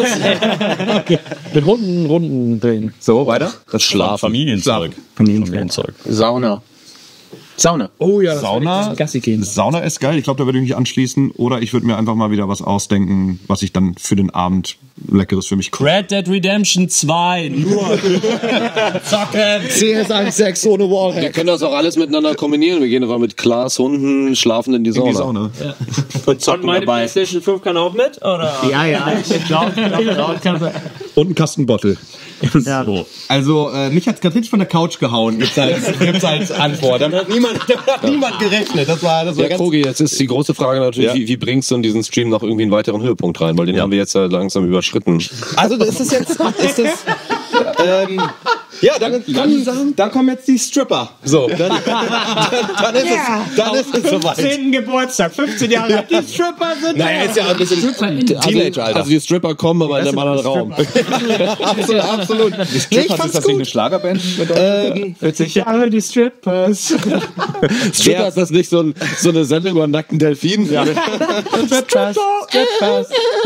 Mit Hunden Runden drehen. So, weiter? Das Schlafen. Familienzeug. Familienzeug. Sauna. Sauna. Oh ja, das Sauna. Gassi gehen. Sauna ist geil. Ich glaube, da würde ich mich anschließen. Oder ich würde mir einfach mal wieder was ausdenken, was ich dann für den Abend Leckeres für mich koche. Red Dead Redemption zwei. Nur zocken. C S eins sechs ohne Wallhack. Wir können das auch alles miteinander kombinieren. Wir gehen einfach mit Klaas Hunden schlafen in die Sauna. In die Sauna. Und zocken meine dabei. PlayStation fünf kann auch mit? Oder? Ja, ja. Ich glaube, glaub, glaub, Und ein Kastenbottle. ja. So. Also, äh, mich hat's gerade richtig von der Couch gehauen, gibt's als, gibt's als Antwort. Damit hat niemand, damit hat niemand gerechnet. Das war, das war Ja, ganz Kogi, jetzt ist die große Frage natürlich, Ja. wie, wie bringst du in diesen Stream noch irgendwie einen weiteren Höhepunkt rein? Weil den haben wir jetzt ja langsam überschritten. Also ist das jetzt, ist das, ähm, ja, dann, dann, dann kommen jetzt die Stripper. So, dann, dann, dann ist es, dann ist es soweit. fünfzehnten Geburtstag, fünfzehn Jahre alt. Die Stripper sind Naja, ist ja ein bisschen Teenager-Alter. Also die Stripper kommen, aber in einem anderen Raum. absolut, absolut. Nee, ich fand's Ist das nicht eine gut. Schlagerband? Ähm, Jahre die Strippers. Stripper, ist das nicht so, ein, so eine Sendung über einen nackten Delfin? Ja. Strippers. Strippers.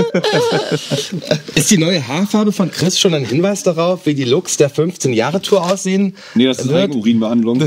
ist die neue Haarfarbe von Chris schon ein Hinweis darauf, wie die Looks der fünfzehn-Jahre-Tour aussehen? Nee, das ist eine wird? Eigenurinbehandlung.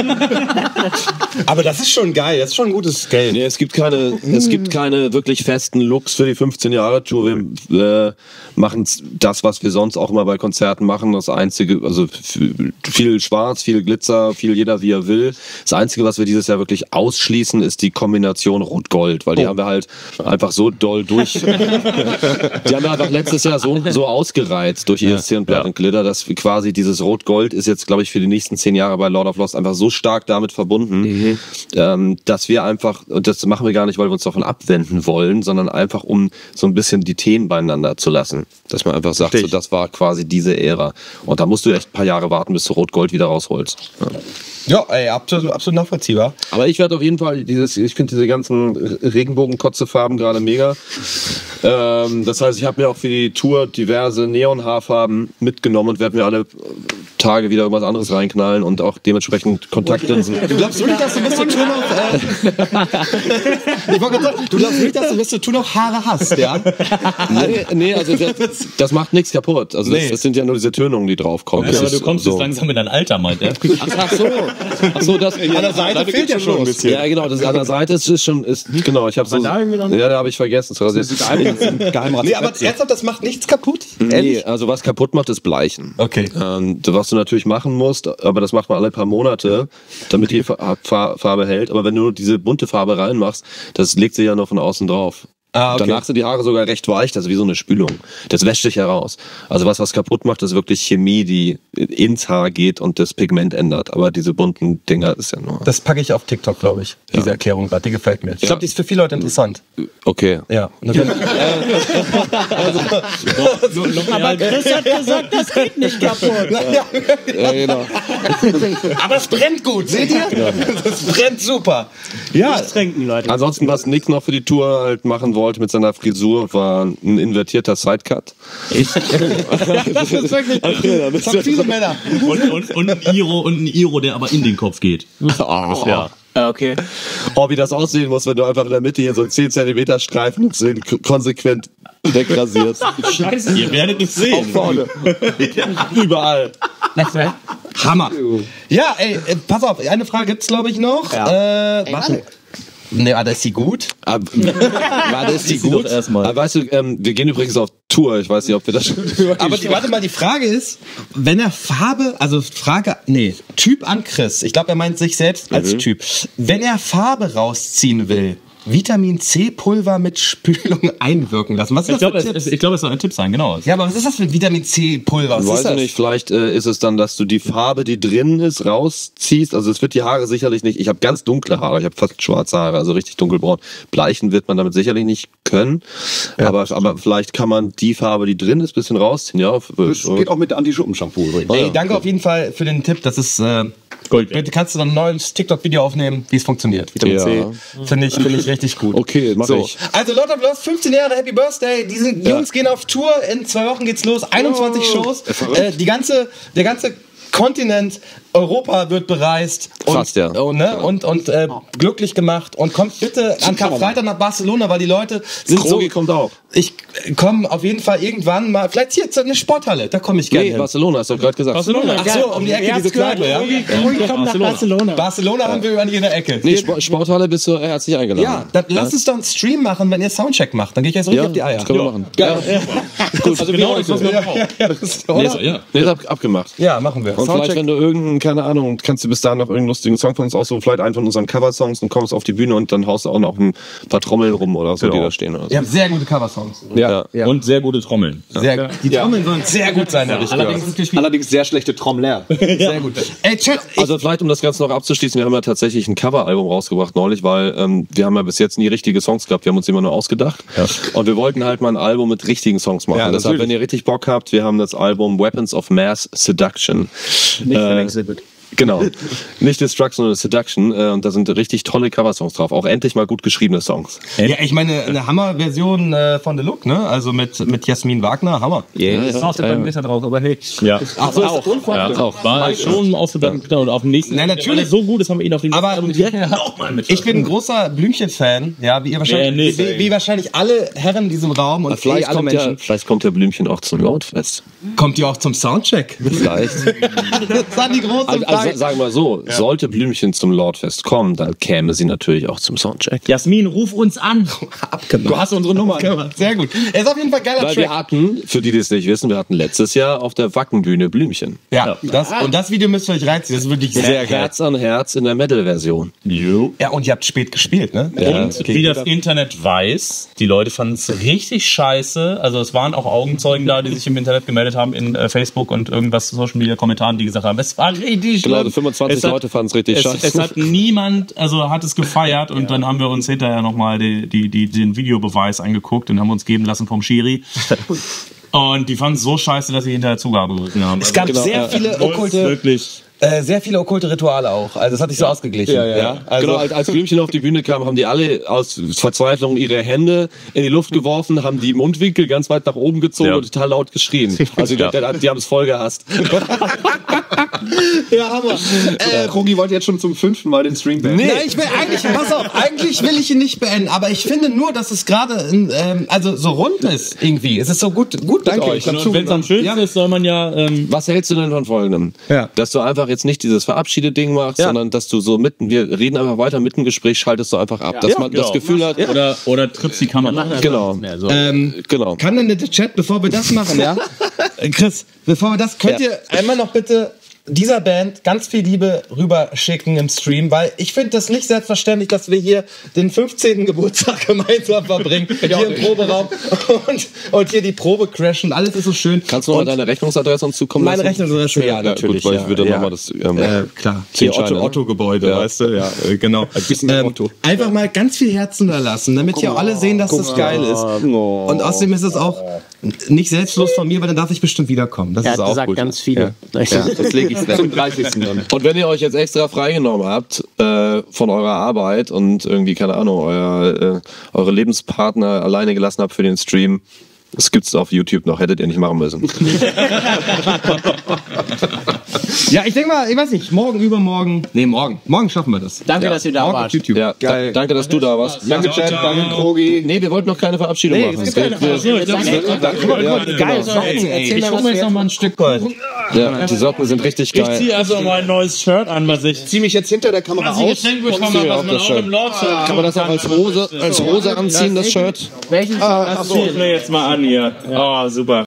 Aber das ist schon geil, das ist schon ein gutes Geld. Nee, es gibt keine, es gibt keine wirklich festen Looks für die fünfzehn-Jahre-Tour. Wir äh, machen das, was wir sonst auch immer bei Konzerten machen. Das Einzige, also f- viel Schwarz, viel Glitzer, viel jeder wie er will. Das Einzige, was wir dieses Jahr wirklich ausschließen, ist die Kombination Rot-Gold, weil die haben wir halt einfach so doll durch. Die haben wir einfach letztes Jahr so, so ausgereizt durch E S C und Blood and Glitter, dass wir quasi dieses Rot-Gold ist jetzt, glaube ich, für die nächsten zehn Jahre bei Lord of Lost einfach so stark damit verbunden, ähm, dass wir einfach, und das machen wir gar nicht, weil wir uns davon abwenden wollen, sondern einfach, um so ein bisschen die Themen beieinander zu lassen. Dass man einfach sagt, so, das war quasi diese Ära. Und da musst du echt ein paar Jahre warten, bis du Rot-Gold wieder rausholst. Ja. Ja, ey, absolut, absolut nachvollziehbar. Aber ich werde auf jeden Fall dieses, ich finde diese ganzen Regenbogen-Kotze-Farben gerade mega. Ähm, das heißt, ich habe mir auch für die Tour diverse Neon-Haarfarben mitgenommen und werde mir alle Tage wieder irgendwas anderes reinknallen und auch dementsprechend Kontaktlinsen. Du glaubst wirklich, dass du bis zur Tour noch, äh, ich wollte gerade sagen, du glaubst wirklich, dass du bis zur Tour noch Haare hast, ja? Nee, nee, also das, das macht nichts kaputt. Also das, Nee. das sind ja nur diese Tönungen, die draufkommen. Ja, Das aber ist du kommst so. jetzt langsam in dein Alter, meint er. Ach, ach so, ach so, das an der Seite fehlt ja schon ein bisschen. Ja, genau, das an der Seite ist, ist schon, ist genau. Ich habe so, ja, da habe ich vergessen. Das ist Geheimrat. Nee, aber ernsthaft, das macht nichts kaputt? Nee, also was kaputt macht, ist Bleichen. Okay. Ähm, was du natürlich machen musst, aber das macht man alle paar Monate, damit die Fa- Fa- Farbe hält. Aber wenn du nur diese bunte Farbe reinmachst, das legt sich ja noch von außen drauf. Ah, okay. Danach sind die Haare sogar recht weich, das ist wie so eine Spülung. Das wäscht sich heraus. Also was was kaputt macht, ist wirklich Chemie, die ins Haar geht und das Pigment ändert. Aber diese bunten Dinger ist ja nur... Das packe ich auf TikTok, glaube ich. Diese Erklärung gerade, die gefällt mir. Ich glaube, die ist für viele Leute interessant. Okay. Ja. Und dann- Aber Chris hat gesagt, das geht nicht kaputt. Ja, genau. Aber es brennt gut, seht ihr? Es brennt super. Ja, Trinken, Leute. Ansonsten, was Nick noch für die Tour halt machen wollte, wollte mit seiner Frisur, war ein invertierter Sidecut. Das ist wirklich, das haben viele Männer. Und, und, und, ein Iro, und ein Iro, der aber in den Kopf geht. Oh. Ja. Okay. Oh, wie das aussehen muss, wenn du einfach in der Mitte hier so einen zehn Zentimeter Streifen so konsequent wegrasierst. Scheiße, ihr werdet es sehen. Auch vorne. Überall. Hammer. Ja, ey, pass auf, eine Frage gibt's, glaube ich, noch. Ja. Äh, warte. Ne, war das die gut? Ab, war das die gut? Aber weißt du, ähm, wir gehen übrigens auf Tour. Ich weiß nicht, ob wir das schon. Aber die, warte mal, die Frage ist, wenn er Farbe, also Frage, nee, Typ an Chris. Ich glaube, er meint sich selbst als mhm. Typ. Wenn er Farbe rausziehen will, Vitamin C-Pulver mit Spülung einwirken lassen. Was ist ich das glaube, für es, ich glaube, es soll ein Tipp sein, genau. Ja, aber was ist das für Vitamin C-Pulver? Was weiß ist das? Ich nicht, vielleicht äh, ist es dann, dass du die Farbe, die drin ist, rausziehst. Also es wird die Haare sicherlich nicht. Ich habe ganz dunkle Haare, ich habe fast schwarze Haare, also richtig dunkelbraun. Bleichen wird man damit sicherlich nicht können. Ja, aber, aber vielleicht kann man die Farbe, die drin ist, ein bisschen rausziehen. Ja, das geht auch mit Anti-Schuppen-Shampoo übrigens. Ey, danke auf jeden Fall für den Tipp. Das ist äh, Gold. Bitte kannst du noch ein neues TikTok-Video aufnehmen, wie es funktioniert. Vitamin ja. C. Finde ich, find ich richtig gut. Okay, mach so. ich. Also Lord of Lost, fünfzehn Jahre Happy Birthday. Diese ja. Jungs gehen auf Tour. In zwei Wochen geht's los. einundzwanzig oh. Shows. Äh, die ganze, der ganze Kontinent Europa wird bereist und, Fast, ja. und, ne, und, und äh, glücklich gemacht und kommt bitte an Karfreitag nach Barcelona, weil die Leute sind Krogi so... kommt auch. Ich komme auf jeden Fall irgendwann mal, vielleicht hier zu einer Sporthalle, da komme ich gerne Nee, hin. Barcelona, hast du gerade gesagt. Barcelona, ach so, um die Ecke, diese Kneipe, ja? Krogi kommt nach Barcelona. Barcelona haben wir über in der Ecke. Nee, Sport, Sporthalle bist du herzlich eingeladen. Ja, dann lass uns doch einen Stream machen, wenn ihr Soundcheck macht. Dann gehe ich jetzt richtig ja, auf die Eier. Das können wir machen. Geil. Ja. Gut, also genau das, was wir brauchen. Ja, ja, das ist, nee, ist, ja. nee, ist ab, abgemacht. Ja, machen wir. Und Soundcheck. Vielleicht, wenn du irgendeinen, keine Ahnung, kannst du bis dahin noch irgendeinen lustigen Song von uns aussuchen, vielleicht einen von unseren Cover-Songs und kommst auf die Bühne und dann haust du auch noch ein paar Trommeln rum oder so, genau. die da stehen. Oder so. Ihr habt sehr gute Cover-Songs. Ja. Ja. Und sehr gute Trommeln. Sehr, ja. Die Trommeln sollen sehr gut sein. Ja. Allerdings, allerdings sehr schlechte Trommler. Sehr gut. Ey, Chat, also vielleicht, um das Ganze noch abzuschließen, wir haben ja tatsächlich ein Coveralbum rausgebracht neulich, weil ähm, wir haben ja bis jetzt nie richtige Songs gehabt, wir haben uns immer nur ausgedacht. Ja. Und wir wollten halt mal ein Album mit richtigen Songs machen. Ja, deshalb, wenn ihr richtig Bock habt, wir haben das Album Weapons of Mass Seduction. Nicht äh, Exhibit. Genau. Nicht Destruction, sondern Seduction. Äh, und da sind richtig tolle Coversongs drauf. Auch endlich mal gut geschriebene Songs. Ja, ich meine, eine Hammer-Version äh, von The Look, ne? Also mit, mit Jasmin Wagner, Hammer. Yeah. Ja, ja. Auch der Meter drauf, aber hey. Ja. Ach so, auch. Ja, auch. War schon auf der ja. und auf dem nächsten. Nein, natürlich. So gut, das haben wir ihn auf den aber direkt nochmal mit. Ich bin ein großer Blümchen-Fan, ja, wie ihr wahrscheinlich, nee, nee. wie, wie wahrscheinlich alle Herren in diesem Raum und vielleicht, eh alle kommt Menschen. Ja, vielleicht kommt der Blümchen auch zum Loudfest. Kommt ihr auch zum Soundcheck? Vielleicht. Das war die große Frage. Also, also sagen wir mal so, ja. sollte Blümchen zum Lordfest kommen, dann käme sie natürlich auch zum Soundcheck. Jasmin, ruf uns an. Abgemacht. Du hast unsere Nummer. Abgemacht. Sehr gut. Er ist auf jeden Fall geiler Weil Track. wir hatten, für die, die es nicht wissen, wir hatten letztes Jahr auf der Wackenbühne Blümchen. Ja, ja. Das, und das Video müsst ihr euch reinziehen. Das ist wirklich sehr, sehr Herz an Herz in der Metal-Version. Ja, und ihr habt spät gespielt, ne? Ja. Und okay. Wie das Internet weiß, die Leute fanden es richtig scheiße. Also es waren auch Augenzeugen da, die sich im Internet gemeldet haben, in äh, Facebook und irgendwas Social Media Kommentaren, die gesagt haben, es war richtig schlimm. Genau, fünfundzwanzig hat, Leute fanden es richtig scheiße. Es hat niemand, also hat es gefeiert und ja. dann haben wir uns hinterher nochmal die, die, die, den Videobeweis angeguckt und haben uns geben lassen vom Schiri. Und die fanden es so scheiße, dass sie hinterher Zugabe gerückt haben. Es gab also, sehr genau, viele okkulte... Wirklich. Äh, sehr viele okkulte Rituale auch. Also das hat sich so ausgeglichen. Ja, ja, ja. Also genau, als, als Blümchen auf die Bühne kam, haben die alle aus Verzweiflung ihre Hände in die Luft geworfen, haben die Mundwinkel ganz weit nach oben gezogen ja. und total laut geschrien. Also ja. die, die, die haben es voll gehasst. Ja, Hammer. Äh, Krogi wollte jetzt schon zum fünften Mal den Stream beenden. Nee, Nein, ich will eigentlich, pass auf, eigentlich will ich ihn nicht beenden, aber ich finde nur, dass es gerade ähm, also so rund ist irgendwie. Es ist so gut, gut Danke, mit euch. Wenn es am schönsten ja. ist, soll man ja... Ähm Was hältst du denn von Folgendem? Ja. Dass du einfach jetzt nicht dieses Verabschiede-Ding machst, ja. sondern dass du so mitten, wir reden einfach weiter mit dem Gespräch, schaltest du einfach ab. Ja. Dass ja, man genau. das Gefühl hat... Ja. Oder, oder trippst die Kamera. Genau. So. Ähm, genau. Kann denn der Chat, bevor wir das machen, ja? Chris, bevor wir das, könnt ja. ihr einmal noch bitte... dieser Band ganz viel Liebe rüberschicken im Stream, weil ich finde das nicht selbstverständlich, dass wir hier den fünfzehnten Geburtstag gemeinsam verbringen, hier im Proberaum und, und hier die Probe crashen, alles ist so schön. Kannst du noch mal deine Rechnungsadresse uns zukommen lassen? Meine Rechnungsadresse, ja, natürlich. Ja, gut, weil ja, ich würde ja. nochmal das... Ähm, äh, klar. Hier Otto-Gebäude, ja. weißt du? Ja, genau. Ein bisschen ähm, Otto. Einfach mal ganz viel Herzen da lassen, damit hier alle sehen, dass das geil ist. Und außerdem ist es auch nicht selbstlos von mir, weil dann darf ich bestimmt wiederkommen. Das Er ist hat auch gesagt, gut. ganz viele. Ja. Ja, das lege ich Zum dreißigsten dann. Und wenn ihr euch jetzt extra freigenommen habt äh, von eurer Arbeit und irgendwie, keine Ahnung, euer, äh, eure Lebenspartner alleine gelassen habt für den Stream, das gibt's auf YouTube noch, hättet ihr nicht machen müssen. Ja, ich denke mal, ich weiß nicht, morgen, übermorgen. Nee, morgen. Morgen schaffen wir das. Danke, Ja. dass ihr da Morgen auf wart. YouTube. Ja, da, danke, dass du da warst. Danke, Chat, danke, Krogi. Nee, wir wollten noch keine Verabschiedung Nee, machen. es gibt keine Verabschiedung. Geil, erzähl Ich mal, hole was mir jetzt wir... noch mal ein Stück Kuchen. Ja, die Socken sind richtig Ich geil. ziehe also mein neues Shirt an, was ich. Zieh mich jetzt hinter der Kamera Was ich aus. geschenkt bekommen habe, was man auch im Lord Kann man das auch als Hose, als Hose anziehen, das Shirt? Welchen Das ziehe ich mir jetzt mal an hier. Oh, super.